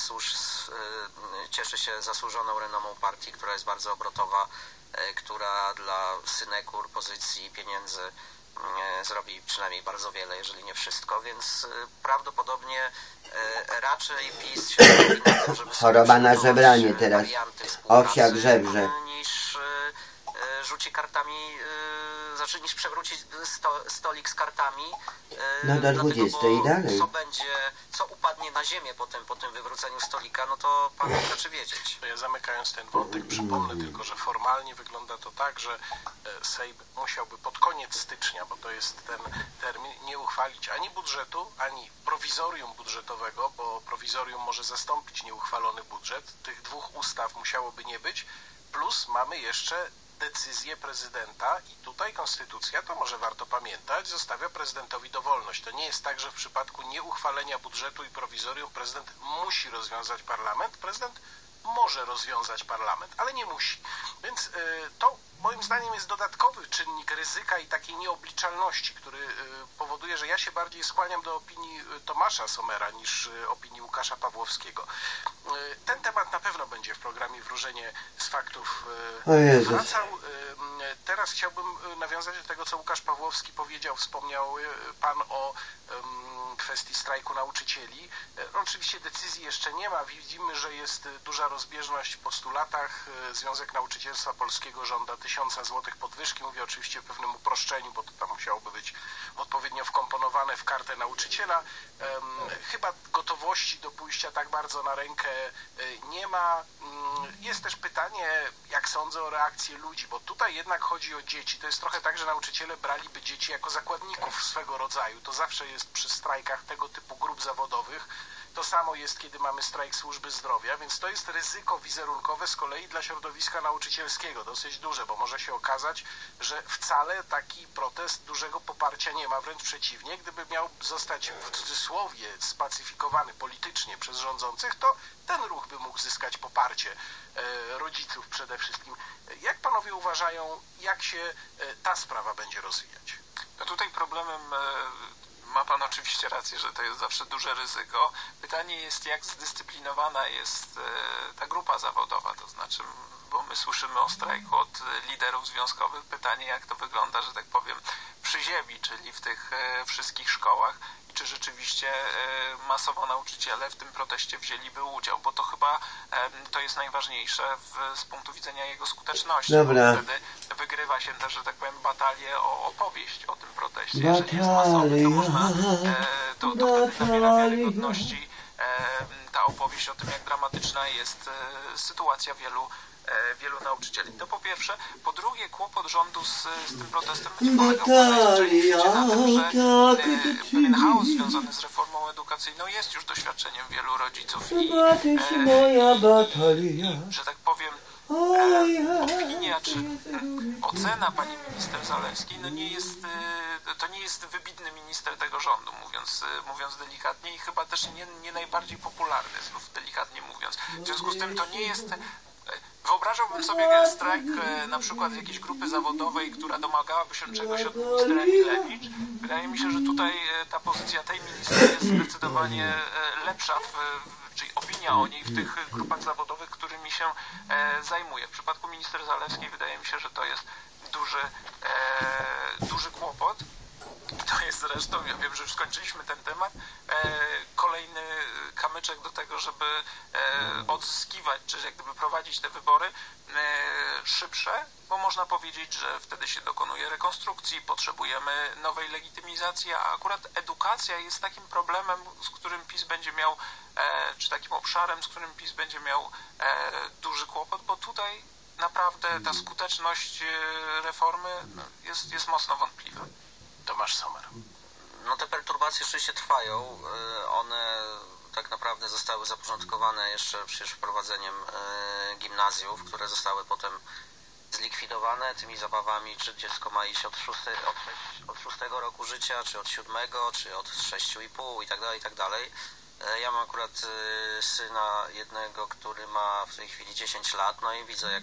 cieszy się zasłużoną renomą partii, która jest bardzo obrotowa, która dla synekur, pozycji, pieniędzy zrobi przynajmniej bardzo wiele, jeżeli nie wszystko, więc prawdopodobnie raczej PiS się robi na tym, żeby choroba na żebranie teraz. Owsiak żebrze. Niż rzuci kartami, niż przewrócić stolik z kartami. No do 20 i dalej. Co upadnie na ziemię po tym wywróceniu stolika, no to pan nie raczy wiedzieć. To ja zamykając ten wątek przypomnę tylko, że formalnie wygląda to tak, że Sejm musiałby pod koniec stycznia, bo to jest ten termin, nie uchwalić ani budżetu, ani prowizorium budżetowego, bo prowizorium może zastąpić nieuchwalony budżet. Tych dwóch ustaw musiałoby nie być, plus mamy jeszcze decyzję prezydenta i tutaj konstytucja, to może warto pamiętać, zostawia prezydentowi dowolność. To nie jest tak, że w przypadku nieuchwalenia budżetu i prowizorium prezydent musi rozwiązać parlament. Prezydent może rozwiązać parlament, ale nie musi. Więc to moim zdaniem jest dodatkowy czynnik ryzyka i takiej nieobliczalności, który powoduje, że ja się bardziej skłaniam do opinii Tomasza Sommera niż opinii Łukasza Pawłowskiego. Ten temat na pewno będzie w programie Wróżenie z faktów wracał. Teraz chciałbym nawiązać do tego, co Łukasz Pawłowski powiedział. Wspomniał pan o kwestii strajku nauczycieli. Oczywiście decyzji jeszcze nie ma. Widzimy, że jest duża rozbieżność w postulatach. Związek Nauczycielstwa Polskiego żąda 1000 złotych podwyżki. Mówię oczywiście w pewnym uproszczeniu, bo to tam musiałoby być odpowiednio wkomponowane w kartę nauczyciela. Chyba gotowości do pójścia tak bardzo na rękę nie ma. Jest też pytanie, jak sądzę, o reakcję ludzi, bo tutaj jednak chodzi o dzieci. To jest trochę tak, że nauczyciele braliby dzieci jako zakładników swego rodzaju. To zawsze jest przy strajkach tego typu grup zawodowych. To samo jest, kiedy mamy strajk służby zdrowia, więc to jest ryzyko wizerunkowe z kolei dla środowiska nauczycielskiego, dosyć duże, bo może się okazać, że wcale taki protest dużego poparcia nie ma, wręcz przeciwnie. Gdyby miał zostać w cudzysłowie spacyfikowany politycznie przez rządzących, to ten ruch by mógł zyskać poparcie rodziców przede wszystkim. Jak panowie uważają, jak się ta sprawa będzie rozwijać? No tutaj problemem, ma pan oczywiście rację, że to jest zawsze duże ryzyko. Pytanie jest, jak zdyscyplinowana jest ta grupa zawodowa, to znaczy, bo my słyszymy o strajku od liderów związkowych. Pytanie, jak to wygląda, że tak powiem, przy ziemi, czyli w tych wszystkich szkołach. I czy rzeczywiście masowo nauczyciele w tym proteście wzięliby udział, bo to chyba to jest najważniejsze z punktu widzenia jego skuteczności. Dobra. Wtedy wygrywa się też, że tak powiem, batalię o opowieść o tym proteście. Jeżeli jest masowy, to można to wtedy nabiera wiarygodności ta opowieść o tym, jak dramatyczna jest sytuacja wielu nauczycieli. To po pierwsze. Po drugie, kłopot rządu z tym protestem będzie polegał na tym, że pewien chaos związany z reformą edukacyjną jest już doświadczeniem wielu rodziców i że tak powiem, opinia czy ocena pani minister Zalewskiej to nie jest wybitny minister tego rządu, mówiąc delikatnie, i chyba też nie najbardziej popularny, znów delikatnie mówiąc. W związku z tym to nie jest. Wyobrażałbym sobie strajk na przykład jakiejś grupy zawodowej, która domagałaby się czegoś od ministra Emilewicz. Wydaje mi się, że tutaj ta pozycja tej minister jest zdecydowanie lepsza, czyli opinia o niej w tych grupach zawodowych, którymi się zajmuje. W przypadku minister Zalewskiej wydaje mi się, że to jest duży kłopot. To jest zresztą, ja wiem, że już skończyliśmy ten temat, kolejny kamyczek do tego, żeby odzyskiwać, czy jak gdyby prowadzić te wybory szybsze, bo można powiedzieć, że wtedy się dokonuje rekonstrukcji, potrzebujemy nowej legitymizacji, a akurat edukacja jest takim problemem, z którym PiS będzie miał, czy takim obszarem, z którym PiS będzie miał duży kłopot, bo tutaj naprawdę ta skuteczność reformy jest mocno wątpliwa. Tomasz Sommer. No te perturbacje oczywiście trwają. One tak naprawdę zostały zapoczątkowane jeszcze przecież wprowadzeniem gimnazjów, które zostały potem zlikwidowane tymi zabawami, czy dziecko ma iść od 6 roku życia, czy od 7, czy od 6,5 i tak dalej. Ja mam akurat syna jednego, który ma w tej chwili 10 lat, no i widzę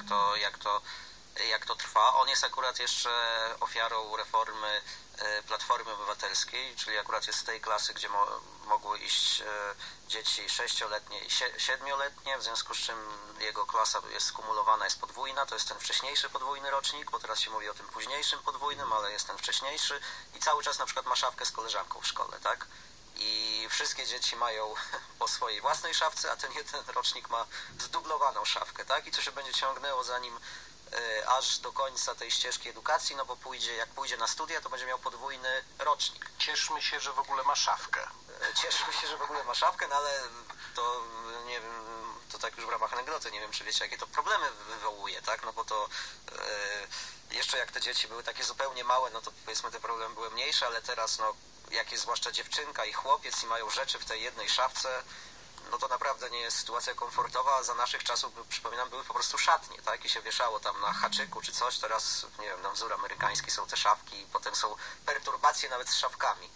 jak to trwa. On jest akurat jeszcze ofiarą reformy Platformy Obywatelskiej, czyli akurat jest z tej klasy, gdzie mogły iść dzieci 6-letnie i 7-letnie, w związku z czym jego klasa jest skumulowana, jest podwójna. To jest ten wcześniejszy podwójny rocznik, bo teraz się mówi o tym późniejszym podwójnym, ale jest ten wcześniejszy i cały czas na przykład ma szafkę z koleżanką w szkole, tak? I wszystkie dzieci mają po swojej własnej szafce, a ten jeden rocznik ma zdublowaną szafkę, tak? I to się będzie ciągnęło za nim aż do końca tej ścieżki edukacji, no bo jak pójdzie na studia, to będzie miał podwójny rocznik. Cieszmy się, że w ogóle ma szafkę. Cieszmy się, że w ogóle ma szafkę, no ale to nie wiem, to tak już w ramach anegdoty, nie wiem, czy wiecie, jakie to problemy wywołuje, tak? No bo to jeszcze jak te dzieci były takie zupełnie małe, no to powiedzmy te problemy były mniejsze, ale teraz no jak jest zwłaszcza dziewczynka i chłopiec i mają rzeczy w tej jednej szafce, no to naprawdę nie jest sytuacja komfortowa, a za naszych czasów, przypominam, były po prostu szatnie, tak? I się wieszało tam na haczyku czy coś, teraz, nie wiem, na wzór amerykański są te szafki i potem są perturbacje nawet z szafkami.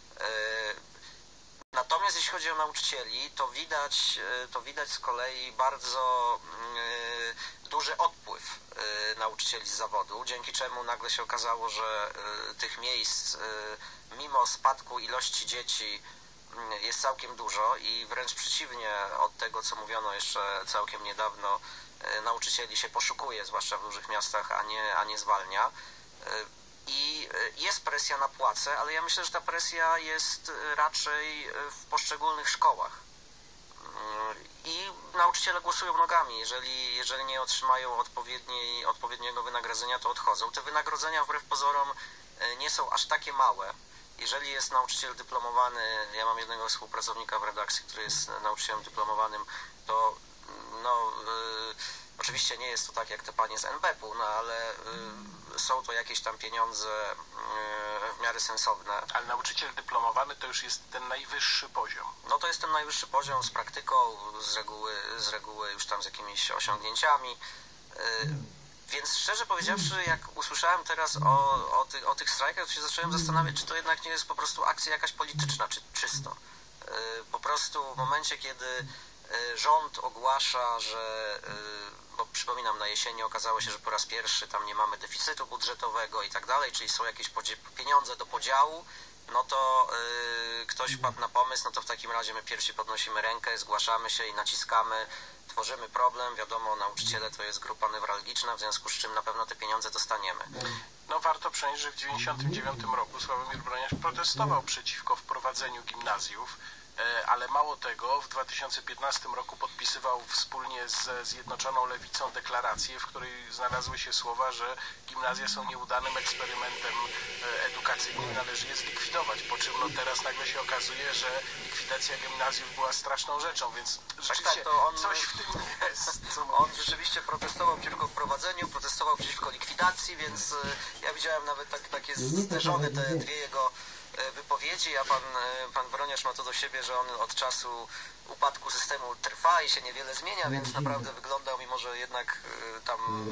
Natomiast jeśli chodzi o nauczycieli, to widać z kolei bardzo duży odpływ nauczycieli z zawodu, dzięki czemu nagle się okazało, że tych miejsc mimo spadku ilości dzieci jest całkiem dużo i wręcz przeciwnie od tego, co mówiono jeszcze całkiem niedawno, nauczycieli się poszukuje, zwłaszcza w dużych miastach, a nie zwalnia. I jest presja na płace, ale ja myślę, że ta presja jest raczej w poszczególnych szkołach. I nauczyciele głosują nogami. Jeżeli nie otrzymają odpowiedniego wynagrodzenia, to odchodzą. Te wynagrodzenia wbrew pozorom nie są aż takie małe. Jeżeli jest nauczyciel dyplomowany, ja mam jednego współpracownika w redakcji, który jest nauczycielem dyplomowanym, to oczywiście nie jest to tak jak te panie z NBP-u, no ale są to jakieś tam pieniądze w miarę sensowne. Ale nauczyciel dyplomowany to już jest ten najwyższy poziom. No to jest ten najwyższy poziom z praktyką, z reguły już tam z jakimiś osiągnięciami. Więc szczerze powiedziawszy, jak usłyszałem teraz o tych strajkach, to się zacząłem zastanawiać, czy to jednak nie jest po prostu akcja jakaś polityczna, czy czysto. Po prostu w momencie, kiedy rząd ogłasza, że, bo przypominam, na jesieni okazało się, że po raz pierwszy tam nie mamy deficytu budżetowego i tak dalej, czyli są jakieś pieniądze do podziału, no to ktoś wpadł na pomysł, no to w takim razie my pierwsi podnosimy rękę, zgłaszamy się i naciskamy, tworzymy problem, wiadomo, nauczyciele to jest grupa newralgiczna, w związku z czym na pewno te pieniądze dostaniemy. No warto przyjąć, że w 1999 roku Sławomir Broniarz protestował przeciwko wprowadzeniu gimnazjów, ale mało tego, w 2015 roku podpisywał wspólnie ze Zjednoczoną Lewicą deklarację, w której znalazły się słowa, że gimnazja są nieudanym eksperymentem edukacyjnym, należy je zlikwidować, po czym no teraz nagle się okazuje, że likwidacja gimnazjów była straszną rzeczą, więc rzeczywiście to on, coś w tym jest. On rzeczywiście protestował przeciwko wprowadzeniu, protestował przeciwko likwidacji, więc ja widziałem nawet takie zderzone te dwie jego wypowiedzi, a pan Broniarz ma to do siebie, że on od czasu upadku systemu trwa i się niewiele zmienia, więc naprawdę wyglądał, mimo że jednak tam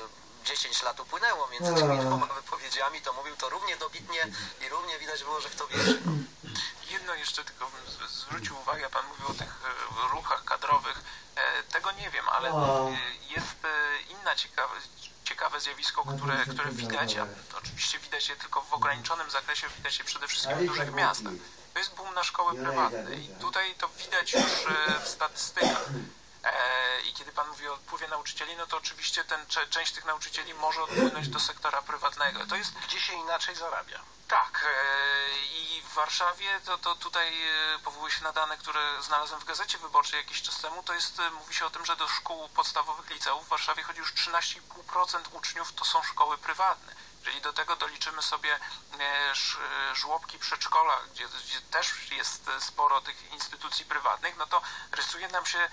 10 lat upłynęło między tymi dwoma wypowiedziami, to mówił to równie dobitnie i równie widać było, że w to wierzy. Jedno jeszcze tylko bym zwrócił uwagę, pan mówił o tych ruchach kadrowych, tego nie wiem, ale jest inna ciekawe zjawisko, które widać, a oczywiście widać je tylko w ograniczonym zakresie, widać je przede wszystkim w dużych miastach. To jest boom na szkoły prywatne i tutaj to widać już w statystykach. I kiedy pan mówi o odpływie nauczycieli, no to oczywiście część tych nauczycieli może odpłynąć do sektora prywatnego. To jest, gdzie się inaczej zarabia. Tak, i w Warszawie, to tutaj powołuję się na dane, które znalazłem w Gazecie Wyborczej jakiś czas temu, to jest, mówi się o tym, że do szkół podstawowych, liceów w Warszawie chodzi już 13,5% uczniów, to są szkoły prywatne. Jeżeli do tego doliczymy sobie żłobki, przedszkola, gdzie też jest sporo tych instytucji prywatnych, no to rysuje nam się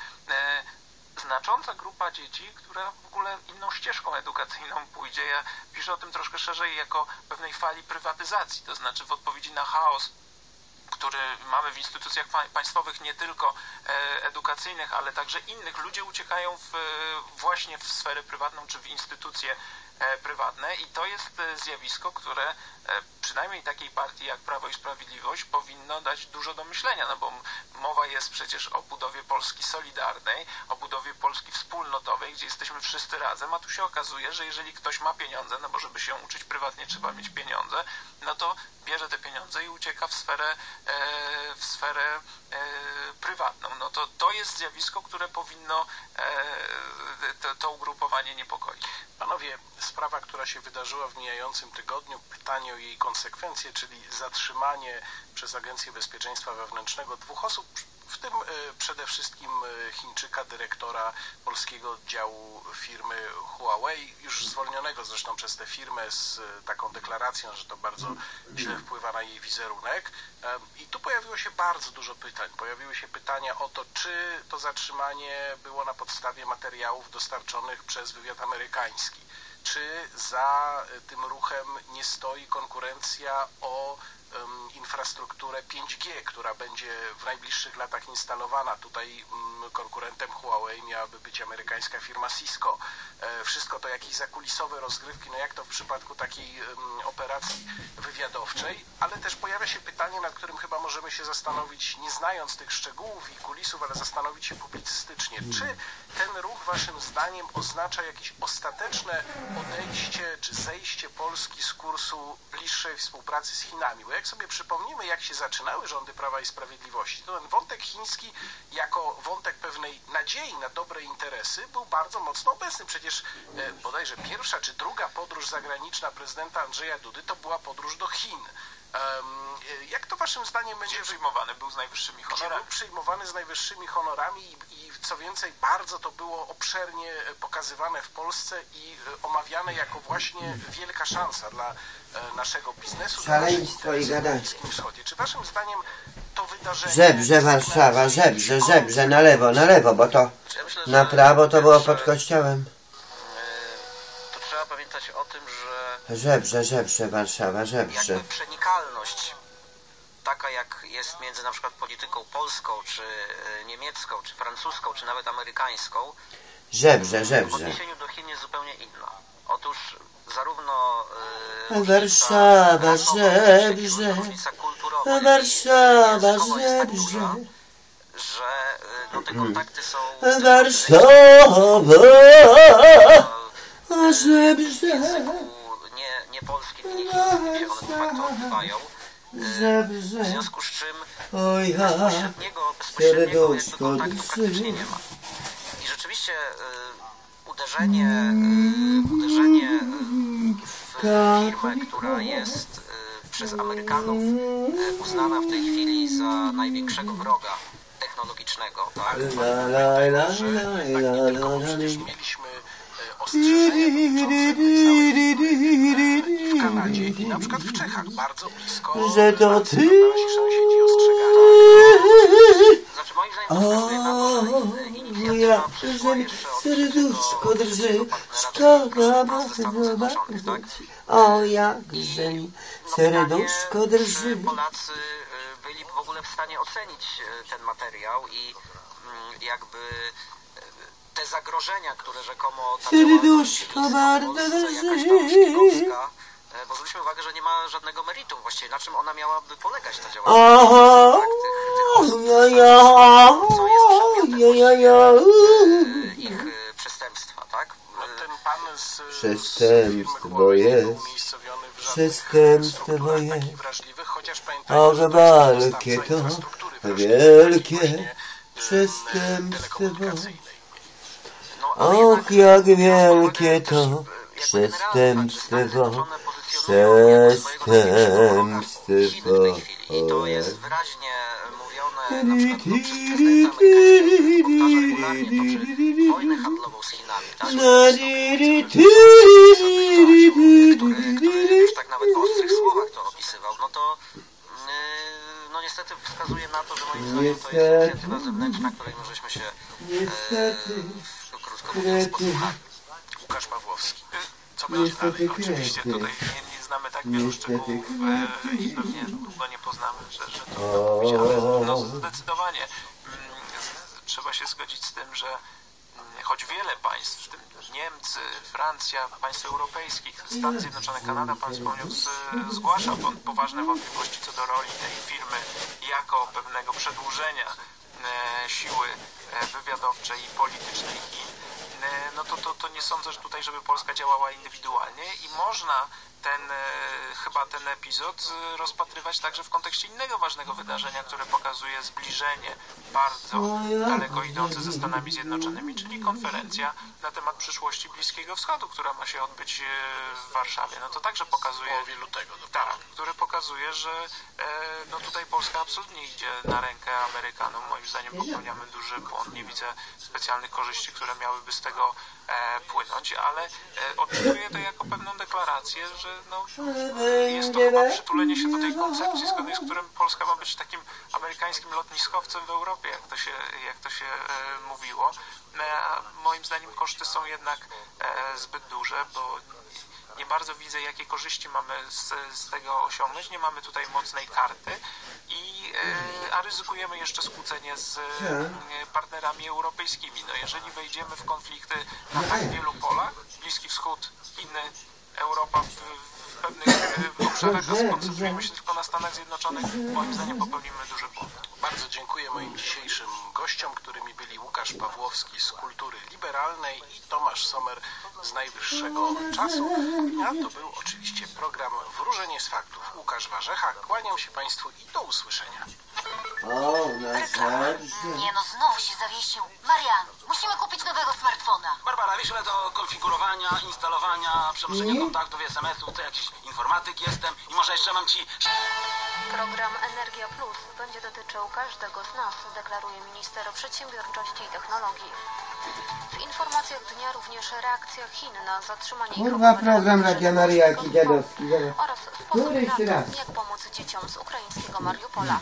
znacząca grupa dzieci, która w ogóle inną ścieżką edukacyjną pójdzie. Ja piszę o tym troszkę szerzej jako pewnej fali prywatyzacji, to znaczy w odpowiedzi na chaos, który mamy w instytucjach państwowych, nie tylko edukacyjnych, ale także innych. Ludzie uciekają właśnie w sferę prywatną czy w instytucje prywatne i to jest zjawisko, które przynajmniej takiej partii jak Prawo i Sprawiedliwość powinno dać dużo do myślenia, no bo mowa jest przecież o budowie Polski solidarnej, o budowie Polski wspólnotowej, gdzie jesteśmy wszyscy razem, a tu się okazuje, że jeżeli ktoś ma pieniądze, no bo żeby się uczyć prywatnie trzeba mieć pieniądze, no to bierze te pieniądze i ucieka w sferę prywatną. No to jest zjawisko, które powinno to ugrupowanie niepokoić. Panowie, sprawa, która się wydarzyła w mijającym tygodniu, pytanie o jej konsekwencje, czyli zatrzymanie przez Agencję Bezpieczeństwa Wewnętrznego 2 osób, w tym przede wszystkim Chińczyka, dyrektora polskiego oddziału firmy Huawei, już zwolnionego zresztą przez tę firmę z taką deklaracją, że to bardzo źle wpływa na jej wizerunek. I tu pojawiło się bardzo dużo pytań. Pojawiły się pytania o to, czy to zatrzymanie było na podstawie materiałów dostarczonych przez wywiad amerykański. Czy za tym ruchem nie stoi konkurencja o infrastrukturę 5G, która będzie w najbliższych latach instalowana. Tutaj konkurentem Huawei miałaby być amerykańska firma Cisco. Wszystko to jakieś zakulisowe rozgrywki, no jak to w przypadku takiej operacji wywiadowczej, ale też pojawia się pytanie, nad którym chyba możemy się zastanowić, nie znając tych szczegółów i kulisów, ale zastanowić się publicystycznie. Czy ten ruch waszym zdaniem oznacza jakieś ostateczne odejście czy zejście Polski z kursu bliższej współpracy z Chinami. Bo jak sobie przypomnimy, jak się zaczynały rządy Prawa i Sprawiedliwości, to ten wątek chiński jako wątek pewnej nadziei na dobre interesy był bardzo mocno obecny. Przecież bodajże pierwsza czy druga podróż zagraniczna prezydenta Andrzeja Dudy to była podróż do Chin. Jak to waszym zdaniem będzie przyjmowany? Był z najwyższymi honorami. Był przyjmowany z najwyższymi honorami i co więcej, bardzo to było obszernie pokazywane w Polsce i omawiane jako właśnie wielka szansa dla naszego biznesu. Szaleństwo i gadać. Czy waszym zdaniem to wydarzenie... Żebrze Warszawa, żebrze, na lewo, bo to na prawo to było pod kościołem. To trzeba pamiętać o tym, że Żebrze Warszawa, żebrze. Jakby przenikalność, taka jak jest między na przykład polityką polską, czy niemiecką, czy francuską, czy nawet amerykańską, w odniesieniu do Chin jest zupełnie inna. Otóż zarówno Warszawa, żebrze, Warszawa, żebrze, że no, te kontakty są Warszawa, żebrze, nie polskim i nie chińskim, gdzie one de facto odbywają. W związku z czym bezpośredniego jakby kontaktu praktycznie nie ma. I rzeczywiście uderzenie w firmę, która jest przez Amerykanów uznana w tej chwili za największego wroga technologicznego, tak? Przecież mieliśmy ostrzeżenia w Kanadzie i na przykład w Czechach, bardzo blisko nasi sąsiedzi ostrzegali. Znaczy moim zdaniem inicjatywa przyszła jeszcze od serduszko drży, szkoda, tak? O, jakże mi serduszko drży. Polacy byli w ogóle w stanie ocenić ten materiał i jakby te zagrożenia, które rzekomo ta serduszko bardzo drży. Bo zwróćmy uwagę, że nie ma żadnego meritum właściwie. Na czym ona miałaby polegać, ta działalność? Co jest ich przestępstwa, tak? Ten pan z przestępstwo jest. Przestępstwo jest. Och, wielkie to, wielkie przestępstwo. Och, jak wielkie to przestępstwo. I to jest wyraźnie mówione na przykład przez prezydenta amerykańskiego, powtarza regularnie wojnę handlową z Chinami, tak? Który już tak nawet w ostrych słowach to opisywał, no to no niestety wskazuje na to, że moim zdaniem to jest inicjatywa zewnętrzna, której możemy się krótko mówiąc posłuchać. Łukasz Pawłowski. Co będzie dalej? Oczywiście tutaj nie znamy tak wielu szczegółów i pewnie długo nie poznamy, że to robić, ale no zdecydowanie trzeba się zgodzić z tym, że choć wiele państw, w tym Niemcy, Francja, państw europejskich, Stany Zjednoczone, Kanada, pan wspomniał, zgłasza poważne wątpliwości co do roli tej firmy jako pewnego przedłużenia siły wywiadowczej i politycznej Chin, no to nie sądzę, że tutaj, żeby Polska działała indywidualnie i można chyba ten epizod rozpatrywać także w kontekście innego ważnego wydarzenia, które pokazuje zbliżenie bardzo daleko idące ze Stanami Zjednoczonymi, czyli konferencja na temat przyszłości Bliskiego Wschodu, która ma się odbyć w Warszawie. No to także pokazuje, tak, które pokazuje, że no tutaj Polska absolutnie idzie na rękę Amerykanom. Moim zdaniem popełniamy duży błąd. Nie widzę specjalnych korzyści, które miałyby z tego płynąć, ale odczytuję to jako pewną deklarację, że no, jest to chyba przytulenie się do tej koncepcji, zgodnie z którym Polska ma być takim amerykańskim lotniskowcem w Europie, jak to się mówiło. Moim zdaniem koszty są jednak zbyt duże, bo nie bardzo widzę, jakie korzyści mamy z tego osiągnąć. Nie mamy tutaj mocnej karty, a ryzykujemy jeszcze skłócenie z partnerami europejskimi. No jeżeli wejdziemy w konflikty na tak wielu polach, Bliski Wschód, Chiny, Europa w pewnych obszarach, a skoncentrujemy się tylko na Stanach Zjednoczonych, moim zdaniem popełnimy duży błąd. Bardzo dziękuję moim dzisiejszym gościom, którymi byli Łukasz Pawłowski z Kultury Liberalnej i Tomasz Sommer z Najwyższego Czasu. A to był oczywiście program Wróżenie z Faktów. Łukasz Warzecha, kłaniam się Państwu i do usłyszenia. O, Nie no, znowu się zawiesił. Marian, musimy kupić nowego smartfona. Barbara, wiesz ile do konfigurowania, instalowania, przenoszenia kontaktów, SMS-ów, to jakiś informatyk jestem i może jeszcze mam ci... Program Energia Plus będzie dotyczył każdego z nas, deklaruje minister przedsiębiorczości i technologii. W informacjach dnia również reakcja Chin na zatrzymanie... Kurwa, program Radia Maryja, jaki dziadowski. Oraz sposób na to, jak pomóc dzieciom z ukraińskiego Mariupola.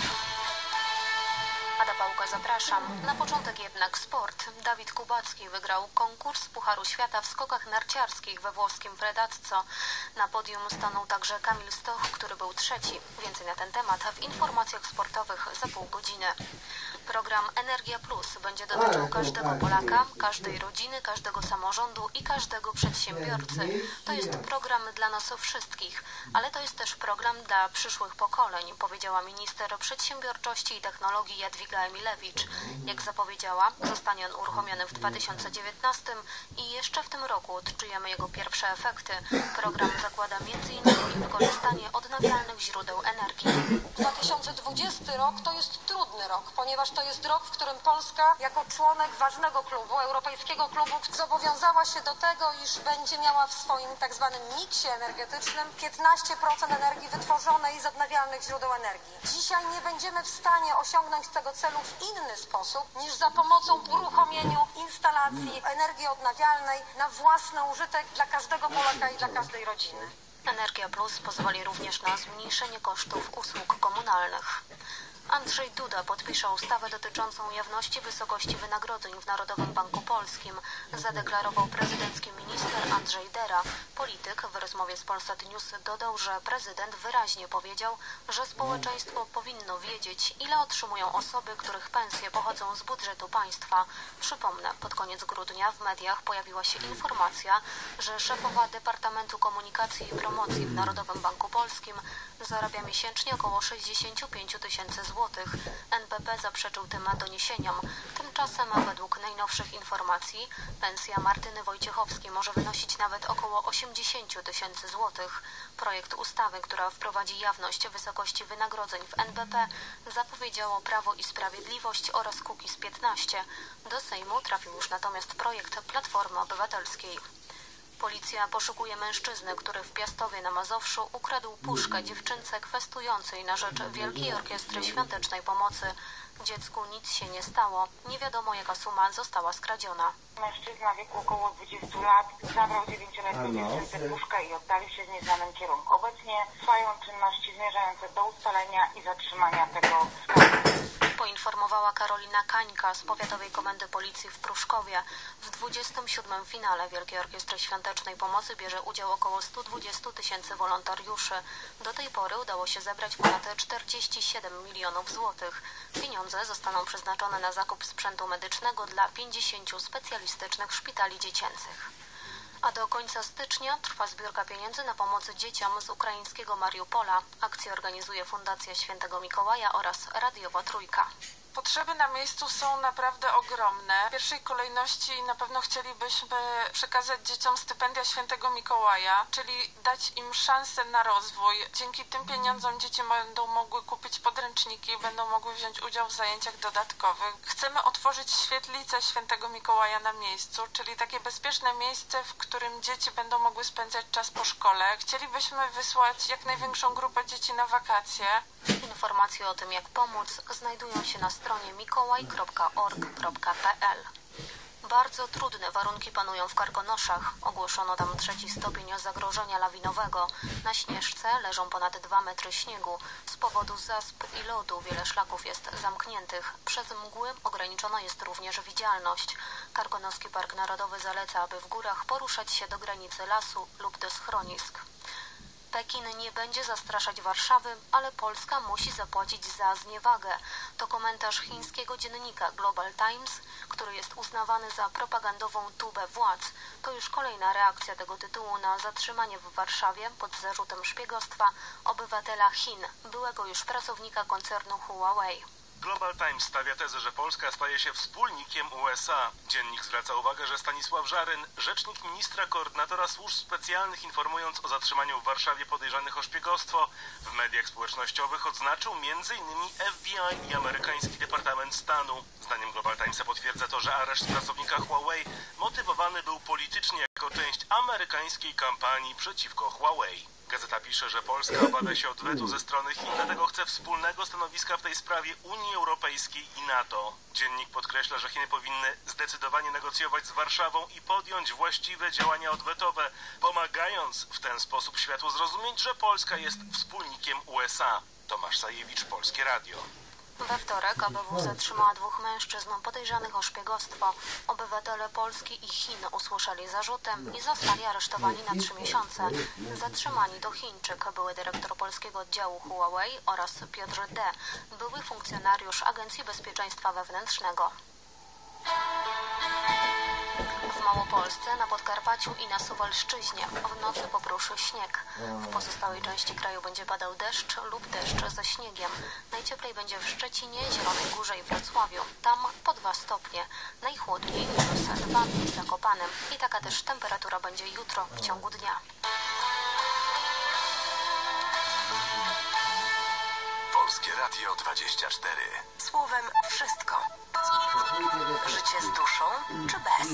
Ada Pałka, zapraszam. Na początek jednak sport. Dawid Kubacki wygrał konkurs Pucharu Świata w skokach narciarskich we włoskim Predazzo. Na podium stanął także Kamil Stoch, który był trzeci. Więcej na ten temat w informacjach sportowych za pół godziny. Program Energia Plus będzie dotyczył każdego Polaka, każdej rodziny, każdego samorządu i każdego przedsiębiorcy. To jest program dla nas wszystkich, ale to jest też program dla przyszłych pokoleń, powiedziała minister przedsiębiorczości i technologii Jadwiga Emilewicz. Jak zapowiedziała, zostanie on uruchomiony w 2019 i jeszcze w tym roku odczujemy jego pierwsze efekty. Program zakłada m.in. wykorzystanie odnawialnych źródeł energii. 2020 rok to jest trudny rok, ponieważ to jest rok, w którym Polska jako członek ważnego klubu, europejskiego klubu, zobowiązała się do tego, iż będzie miała w swoim tak zwanym miksie energetycznym 15% energii wytworzonej z odnawialnych źródeł energii. Dzisiaj nie będziemy w stanie osiągnąć tego celu w inny sposób niż za pomocą uruchomienia instalacji energii odnawialnej na własny użytek dla każdego Polaka i dla każdej rodziny. Energia Plus pozwoli również na zmniejszenie kosztów usług komunalnych. Andrzej Duda podpisze ustawę dotyczącą jawności wysokości wynagrodzeń w Narodowym Banku Polskim, zadeklarował prezydencki minister Andrzej Dera. Polityk w rozmowie z Polsat News dodał, że prezydent wyraźnie powiedział, że społeczeństwo powinno wiedzieć, ile otrzymują osoby, których pensje pochodzą z budżetu państwa. Przypomnę, pod koniec grudnia w mediach pojawiła się informacja, że szefowa Departamentu Komunikacji i Promocji w Narodowym Banku Polskim zarabia miesięcznie około 65 000 złotych. NBP zaprzeczył tym doniesieniom. Tymczasem według najnowszych informacji pensja Martyny Wojciechowskiej może wynosić nawet około 80 000 złotych. Projekt ustawy, która wprowadzi jawność wysokości wynagrodzeń w NBP, zapowiedziało Prawo i Sprawiedliwość oraz Kukiz15. Do Sejmu trafił już natomiast projekt Platformy Obywatelskiej. Policja poszukuje mężczyzny, który w Piastowie na Mazowszu ukradł puszkę dziewczynce kwestującej na rzecz Wielkiej Orkiestry Świątecznej Pomocy. Dziecku nic się nie stało. Nie wiadomo, jaka suma została skradziona. Mężczyzna w wieku około 20 lat zabrał 9-letnią dziewczynce puszkę i oddalił się w nieznanym kierunku. Obecnie trwają czynności zmierzające do ustalenia i zatrzymania tego sprawcy. Poinformowała Karolina Kańka z Powiatowej Komendy Policji w Pruszkowie. W 27. finale Wielkiej Orkiestry Świątecznej Pomocy bierze udział około 120 000 wolontariuszy. Do tej pory udało się zebrać ponad 47 milionów złotych. Pieniądze zostaną przeznaczone na zakup sprzętu medycznego dla 50 specjalistycznych szpitali dziecięcych. A do końca stycznia trwa zbiórka pieniędzy na pomoc dzieciom z ukraińskiego Mariupola. Akcję organizuje Fundacja Świętego Mikołaja oraz Radiowa Trójka. Potrzeby na miejscu są naprawdę ogromne. W pierwszej kolejności na pewno chcielibyśmy przekazać dzieciom stypendia Świętego Mikołaja, czyli dać im szansę na rozwój. Dzięki tym pieniądzom dzieci będą mogły kupić podręczniki, będą mogły wziąć udział w zajęciach dodatkowych. Chcemy otworzyć świetlicę Świętego Mikołaja na miejscu, czyli takie bezpieczne miejsce, w którym dzieci będą mogły spędzać czas po szkole. Chcielibyśmy wysłać jak największą grupę dzieci na wakacje. Informacje o tym, jak pomóc, znajdują się na stronie mikołaj.org.pl. Bardzo trudne warunki panują w Karkonoszach. Ogłoszono tam 3. stopień zagrożenia lawinowego. Na Śnieżce leżą ponad 2 metry śniegu. Z powodu zasp i lodu wiele szlaków jest zamkniętych. Przez mgły ograniczona jest również widzialność. Karkonoski Park Narodowy zaleca, aby w górach poruszać się do granicy lasu lub do schronisk. Pekin nie będzie zastraszać Warszawy, ale Polska musi zapłacić za zniewagę. To komentarz chińskiego dziennika Global Times, który jest uznawany za propagandową tubę władz. To już kolejna reakcja tego tytułu na zatrzymanie w Warszawie pod zarzutem szpiegostwa obywatela Chin, byłego już pracownika koncernu Huawei. Global Times stawia tezę, że Polska staje się wspólnikiem USA. Dziennik zwraca uwagę, że Stanisław Żaryn, rzecznik ministra koordynatora służb specjalnych, informując o zatrzymaniu w Warszawie podejrzanych o szpiegostwo, w mediach społecznościowych odznaczył m.in. FBI i amerykański Departament Stanu. Zdaniem Global Timesa potwierdza to, że areszt pracownika Huawei motywowany był politycznie jako część amerykańskiej kampanii przeciwko Huawei. Gazeta pisze, że Polska obawia się odwetu ze strony Chin, dlatego chce wspólnego stanowiska w tej sprawie Unii Europejskiej i NATO. Dziennik podkreśla, że Chiny powinny zdecydowanie negocjować z Warszawą i podjąć właściwe działania odwetowe, pomagając w ten sposób światu zrozumieć, że Polska jest wspólnikiem USA. Tomasz Sajewicz, Polskie Radio. We wtorek ABW zatrzymała 2 mężczyzn podejrzanych o szpiegostwo. Obywatele Polski i Chin usłyszeli zarzuty i zostali aresztowani na 3 miesiące. Zatrzymani to Chińczyk, były dyrektor polskiego oddziału Huawei oraz Piotr D., były funkcjonariusz Agencji Bezpieczeństwa Wewnętrznego. W Małopolsce, na Podkarpaciu i na Suwalszczyźnie w nocy popruszy śnieg. W pozostałej części kraju będzie padał deszcz lub deszcz ze śniegiem. Najcieplej będzie w Szczecinie, Zielonej Górze i Wrocławiu. Tam po 2 stopnie. Najchłodniej -2 w Zakopanem. I taka też temperatura będzie jutro w ciągu dnia. Polskie Radio 24. Słowem wszystko. Życie z duszą czy bez?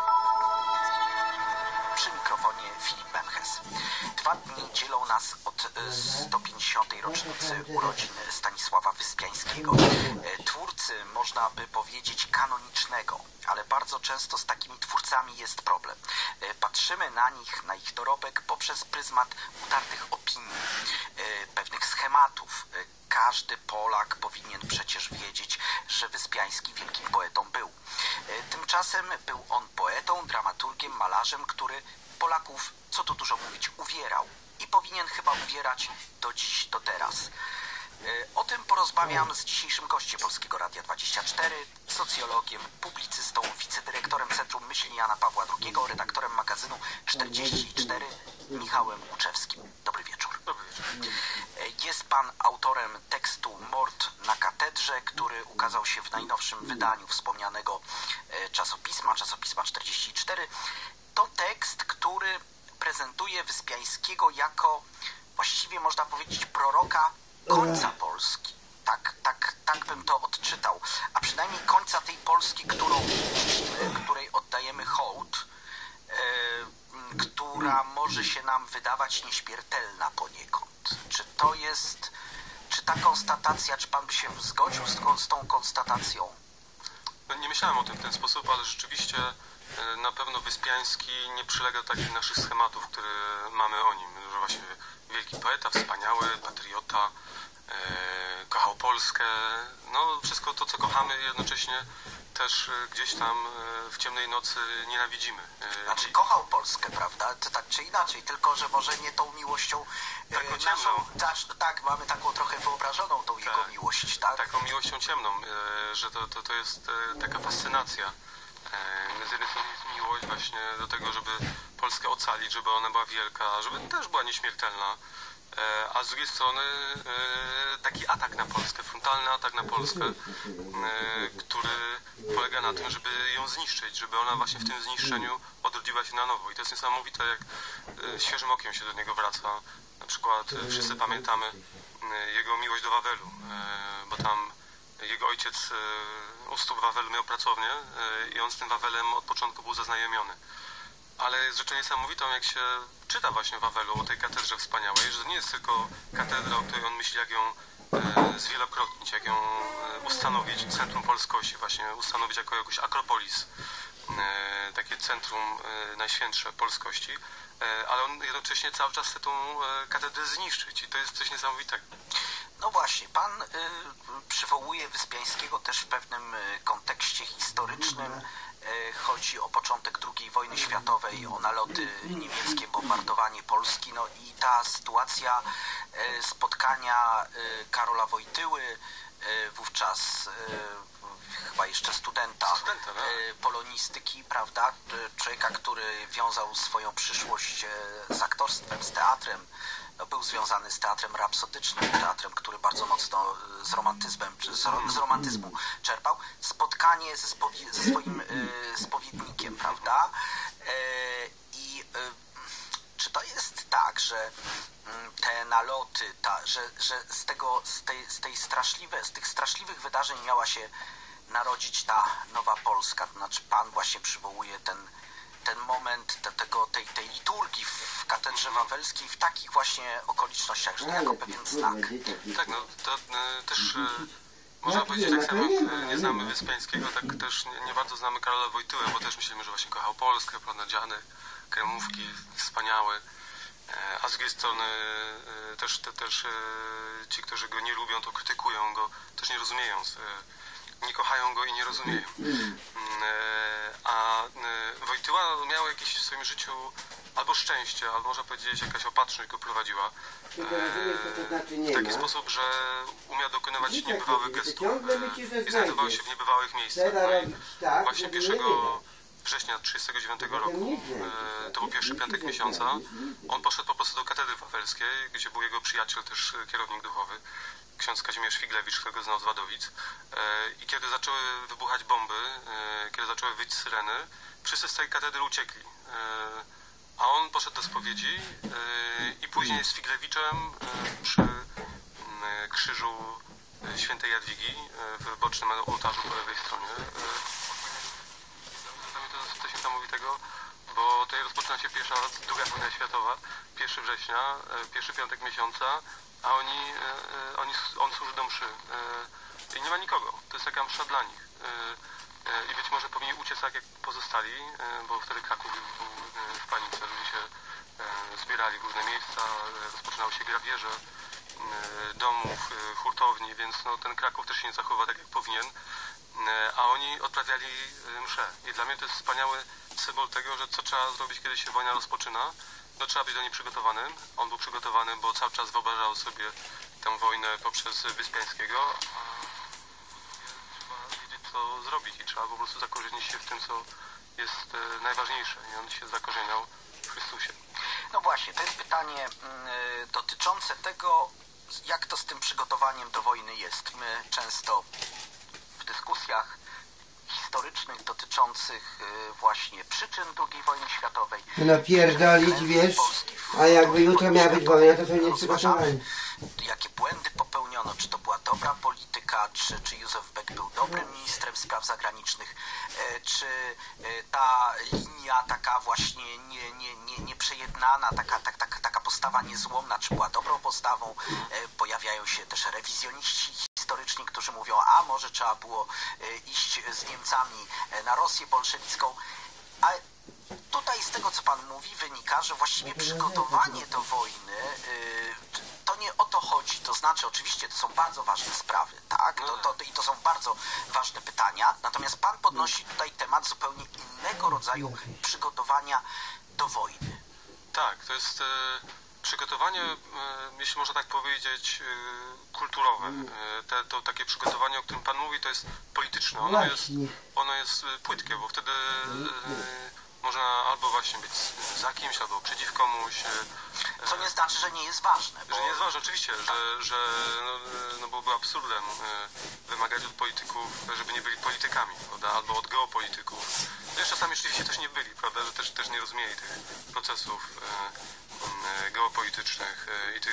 Przy mikrofonie Filip Memches. 2 dni dzielą nas od 150. rocznicy urodzin Stanisława Wyspiańskiego. Twórcy, można by powiedzieć, kanonicznego, ale bardzo często z takimi twórcami jest problem. Patrzymy na nich, na ich dorobek poprzez pryzmat utartych opinii, pewnych schematów. Każdy Polak powinien przecież wiedzieć, że Wyspiański wielkim poetą był. Tymczasem był on poetą, dramaturgiem, malarzem, który Polaków, co tu dużo mówić, uwierał. I powinien chyba uwierać do dziś, do teraz. O tym porozmawiam z dzisiejszym gościem Polskiego Radia 24, socjologiem, publicystą, wicedyrektorem Centrum Myśli Jana Pawła II, redaktorem magazynu 44, Michałem Łuczewskim. Dobry wieczór. Dobry wieczór. Jest pan autorem tekstu Mord na katedrze, który ukazał się w najnowszym wydaniu wspomnianego czasopisma 44. To tekst, który prezentuje Wyspiańskiego jako, właściwie można powiedzieć, proroka końca Polski. Tak bym to odczytał. A przynajmniej końca tej Polski, której oddajemy hołd, która może się nam wydawać nieśmiertelna poniekąd. Czy ta konstatacja, czy pan by się zgodził z tą konstatacją? Nie myślałem o tym w ten sposób, ale rzeczywiście na pewno Wyspiański nie przylega do takich naszych schematów, które mamy o nim. Że właśnie wielki poeta, wspaniały, patriota, kochał Polskę. No wszystko to, co kochamy, jednocześnie też gdzieś tam w ciemnej nocy nienawidzimy. Znaczy kochał Polskę, prawda? To tak czy inaczej, tylko że może nie tą miłością naszą. Tak, mamy taką trochę wyobrażoną tą jego miłość, tak? Taką miłością ciemną, że to jest taka fascynacja. Z jednej strony jest miłość właśnie do tego, żeby Polskę ocalić, żeby ona była wielka, żeby też była nieśmiertelna, a z drugiej strony taki atak na Polskę, frontalny atak na Polskę, który polega na tym, żeby ją zniszczyć, żeby ona właśnie w tym zniszczeniu odrodziła się na nowo. I to jest niesamowite, jak świeżym okiem się do niego wraca. Na przykład wszyscy pamiętamy jego miłość do Wawelu, bo tam jego ojciec u stóp Wawelu miał pracownię i on z tym Wawelem od początku był zaznajomiony. Ale jest rzeczą niesamowitą, jak się czyta właśnie o Wawelu, o tej katedrze wspaniałej, że to nie jest tylko katedra, o której on myśli, jak ją zwielokrotnić, jak ją ustanowić centrum polskości, właśnie ustanowić jako jakoś akropolis, takie centrum najświętsze polskości, ale on jednocześnie cały czas chce tą katedrę zniszczyć i to jest coś niesamowitego. No właśnie, pan przywołuje Wyspiańskiego też w pewnym kontekście historycznym. Chodzi o początek II wojny światowej, o naloty niemieckie, bombardowanie Polski, no i ta sytuacja spotkania Karola Wojtyły, wówczas chyba jeszcze studenta polonistyki, prawda, człowieka, który wiązał swoją przyszłość z aktorstwem, z teatrem, był związany z teatrem rapsodycznym, teatrem, który bardzo mocno z romantyzmu czerpał. Spotkanie ze swoim spowiednikiem, prawda? I czy to jest tak, że te naloty, że z tych straszliwych wydarzeń miała się narodzić ta nowa Polska? To znaczy pan właśnie przywołuje ten moment tej liturgii w katedrze wawelskiej w takich właśnie okolicznościach, że jako pewien znak. Tak, no to też można powiedzieć, tak samo jak nie znamy Wyspiańskiego, tak też nie bardzo znamy Karola Wojtyłę, bo też myślimy, że właśnie kochał Polskę, prawda, dziany, kremówki, wspaniały. A z drugiej strony też ci, którzy go nie lubią, to krytykują go, też nie rozumiejąc. Nie kochają go i nie rozumieją. A Wojtyła miał jakieś w swoim życiu albo szczęście, albo można powiedzieć jakaś opatrzność go prowadziła w taki sposób, że umiał dokonywać niebywałych gestów i znajdował się w niebywałych miejscach. No właśnie 1 września 1939 roku, to był pierwszy piątek miesiąca, on poszedł po prostu do katedry wawelskiej, gdzie był jego przyjaciel, też kierownik duchowy, ksiądz Kazimierz Figlewicz, którego znał z Wadowic. I kiedy zaczęły wybuchać bomby, kiedy zaczęły wyjść syreny, wszyscy z tej katedry uciekli. A on poszedł do spowiedzi i później z Figlewiczem przy krzyżu świętej Jadwigi w bocznym ołtarzu po lewej stronie. To jest coś niesamowitego, bo tutaj rozpoczyna się II wojna światowa, 1 września, pierwszy piątek miesiąca, a on służy do mszy. I nie ma nikogo. To jest taka msza dla nich. I być może powinni uciec tak jak pozostali, bo wtedy Kraków był w panice. Ludzie się zbierali w różne miejsca, rozpoczynały się grabieże domów, hurtowni, więc no, ten Kraków też się nie zachował tak jak powinien. A oni odprawiali mszę. I dla mnie to jest wspaniały symbol tego, że co trzeba zrobić, kiedy się wojna rozpoczyna. No trzeba być do niej przygotowanym. On był przygotowany, bo cały czas wyobrażał sobie tę wojnę poprzez Wyspiańskiego. Trzeba wiedzieć, co zrobić i trzeba po prostu zakorzenić się w tym, co jest najważniejsze. I on się zakorzeniał w Chrystusie. No właśnie, to jest pytanie dotyczące tego, jak to z tym przygotowaniem do wojny jest. My często w dyskusjach historycznych dotyczących właśnie przyczyn II wojny światowej. Napierdolić, wiesz, a jakby jutro miała być wojna, to nie przygotowali. Jakie błędy popełniono, czy to była dobra polityka, czy Józef Beck był dobrym ministrem spraw zagranicznych, czy ta linia taka właśnie nieprzejednana, taka postawa niezłomna, czy była dobrą postawą. Pojawiają się też rewizjoniści historyczni, którzy mówią, a może trzeba było iść z Niemcami na Rosję bolszewicką. Ale tutaj z tego, co pan mówi, wynika, że właściwie przygotowanie do wojny to nie o to chodzi. To znaczy, oczywiście to są bardzo ważne sprawy, tak? I to są bardzo ważne pytania. Natomiast pan podnosi tutaj temat zupełnie innego rodzaju przygotowania do wojny. Tak, to jest przygotowanie, jeśli można tak powiedzieć, kulturowe. To takie przygotowanie, o którym pan mówi, to jest polityczne. Ono jest płytkie, bo wtedy można albo właśnie być za kimś, albo przeciw komuś. Co nie znaczy, że nie jest ważne. Że nie jest ważne, oczywiście, że no byłoby absurdem wymagać od polityków, żeby nie byli politykami, prawda? Albo od geopolityków. Też czasami oczywiście też nie byli, prawda? Że też nie rozumieli tych procesów geopolitycznych i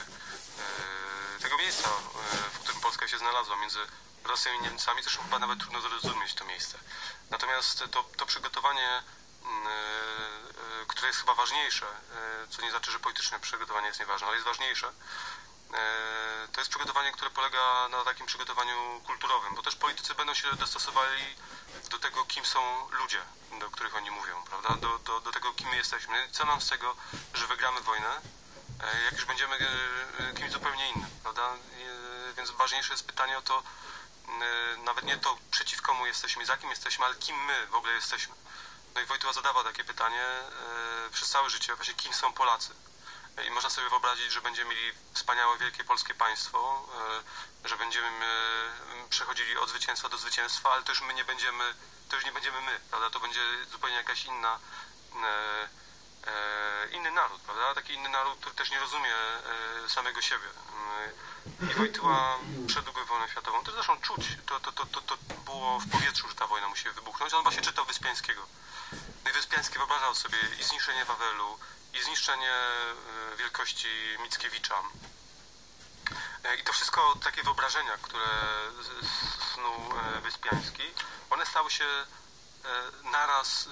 tego miejsca, w którym Polska się znalazła między Rosją i Niemcami, też chyba nawet trudno zrozumieć to miejsce. Natomiast to przygotowanie, które jest chyba ważniejsze, co nie znaczy, że polityczne przygotowanie jest nieważne, ale jest ważniejsze, to jest przygotowanie, które polega na takim przygotowaniu kulturowym, bo też politycy będą się dostosowali do tego, kim są ludzie, do których oni mówią, prawda? Do tego, kim my jesteśmy. Co nam z tego, że wygramy wojnę, jak już będziemy kimś zupełnie innym, prawda? Więc ważniejsze jest pytanie o to, nawet nie to, przeciw komu jesteśmy, za kim jesteśmy, ale kim my w ogóle jesteśmy. No i Wojtyła zadawał takie pytanie przez całe życie, właśnie kim są Polacy. I można sobie wyobrazić, że będziemy mieli wspaniałe, wielkie polskie państwo, że będziemy przechodzili od zwycięstwa do zwycięstwa, ale też to już nie będziemy my, prawda? To będzie zupełnie jakaś inna inny naród, prawda? Taki inny naród, który też nie rozumie samego siebie. I Wojtyła przed II wojną światową, to zresztą czuć, to było w powietrzu, że ta wojna musi wybuchnąć. On właśnie czytał Wyspiańskiego. No i Wyspiański wyobrażał sobie i zniszczenie Wawelu, i zniszczenie wielkości Mickiewicza. I to wszystko, takie wyobrażenia, które snuł Wyspiański, one stały się naraz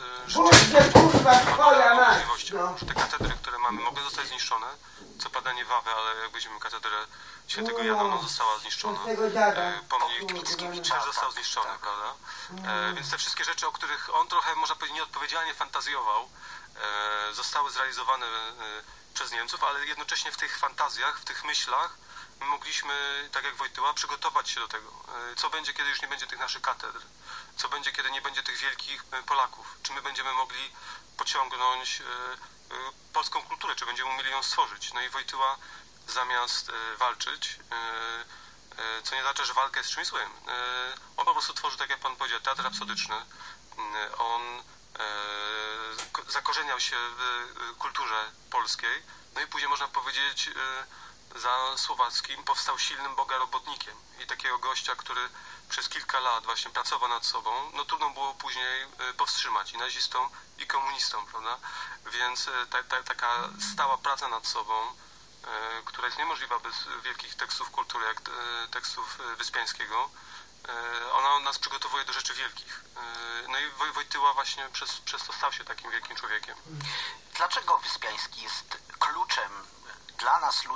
możliwością. Że te katedry, które mamy, mogły zostać zniszczone. Co pada nie Wawę, ale jak weźmiemy katedrę Świętego Jana, ona została zniszczona. Pomnik Mickiewicza też został zniszczony, prawda? Więc te wszystkie rzeczy, o których on trochę, można powiedzieć, nieodpowiedzialnie fantazjował, zostały zrealizowane przez Niemców, ale jednocześnie w tych fantazjach, w tych myślach my mogliśmy, tak jak Wojtyła, przygotować się do tego. Co będzie, kiedy już nie będzie tych naszych katedr? Co będzie, kiedy nie będzie tych wielkich Polaków? Czy my będziemy mogli pociągnąć polską kulturę? Czy będziemy umieli ją stworzyć? No i Wojtyła zamiast walczyć, co nie znaczy, że walka jest czymś złym, on po prostu tworzy, tak jak pan powiedział, teatr rapsodyczny. On zakorzeniał się w kulturze polskiej, no i później można powiedzieć za Słowackim powstał silnym bogarobotnikiem i takiego gościa, który przez kilka lat właśnie pracował nad sobą, no trudno było później powstrzymać i nazistom, i komunistom, prawda? Więc taka stała praca nad sobą, która jest niemożliwa bez wielkich tekstów kultury, jak tekstów Wyspiańskiego, ona nas przygotowuje do rzeczy wielkich. No i Wojtyła właśnie przez to stał się takim wielkim człowiekiem. Dlaczego Wyspiański jest kluczem dla nas, ludzi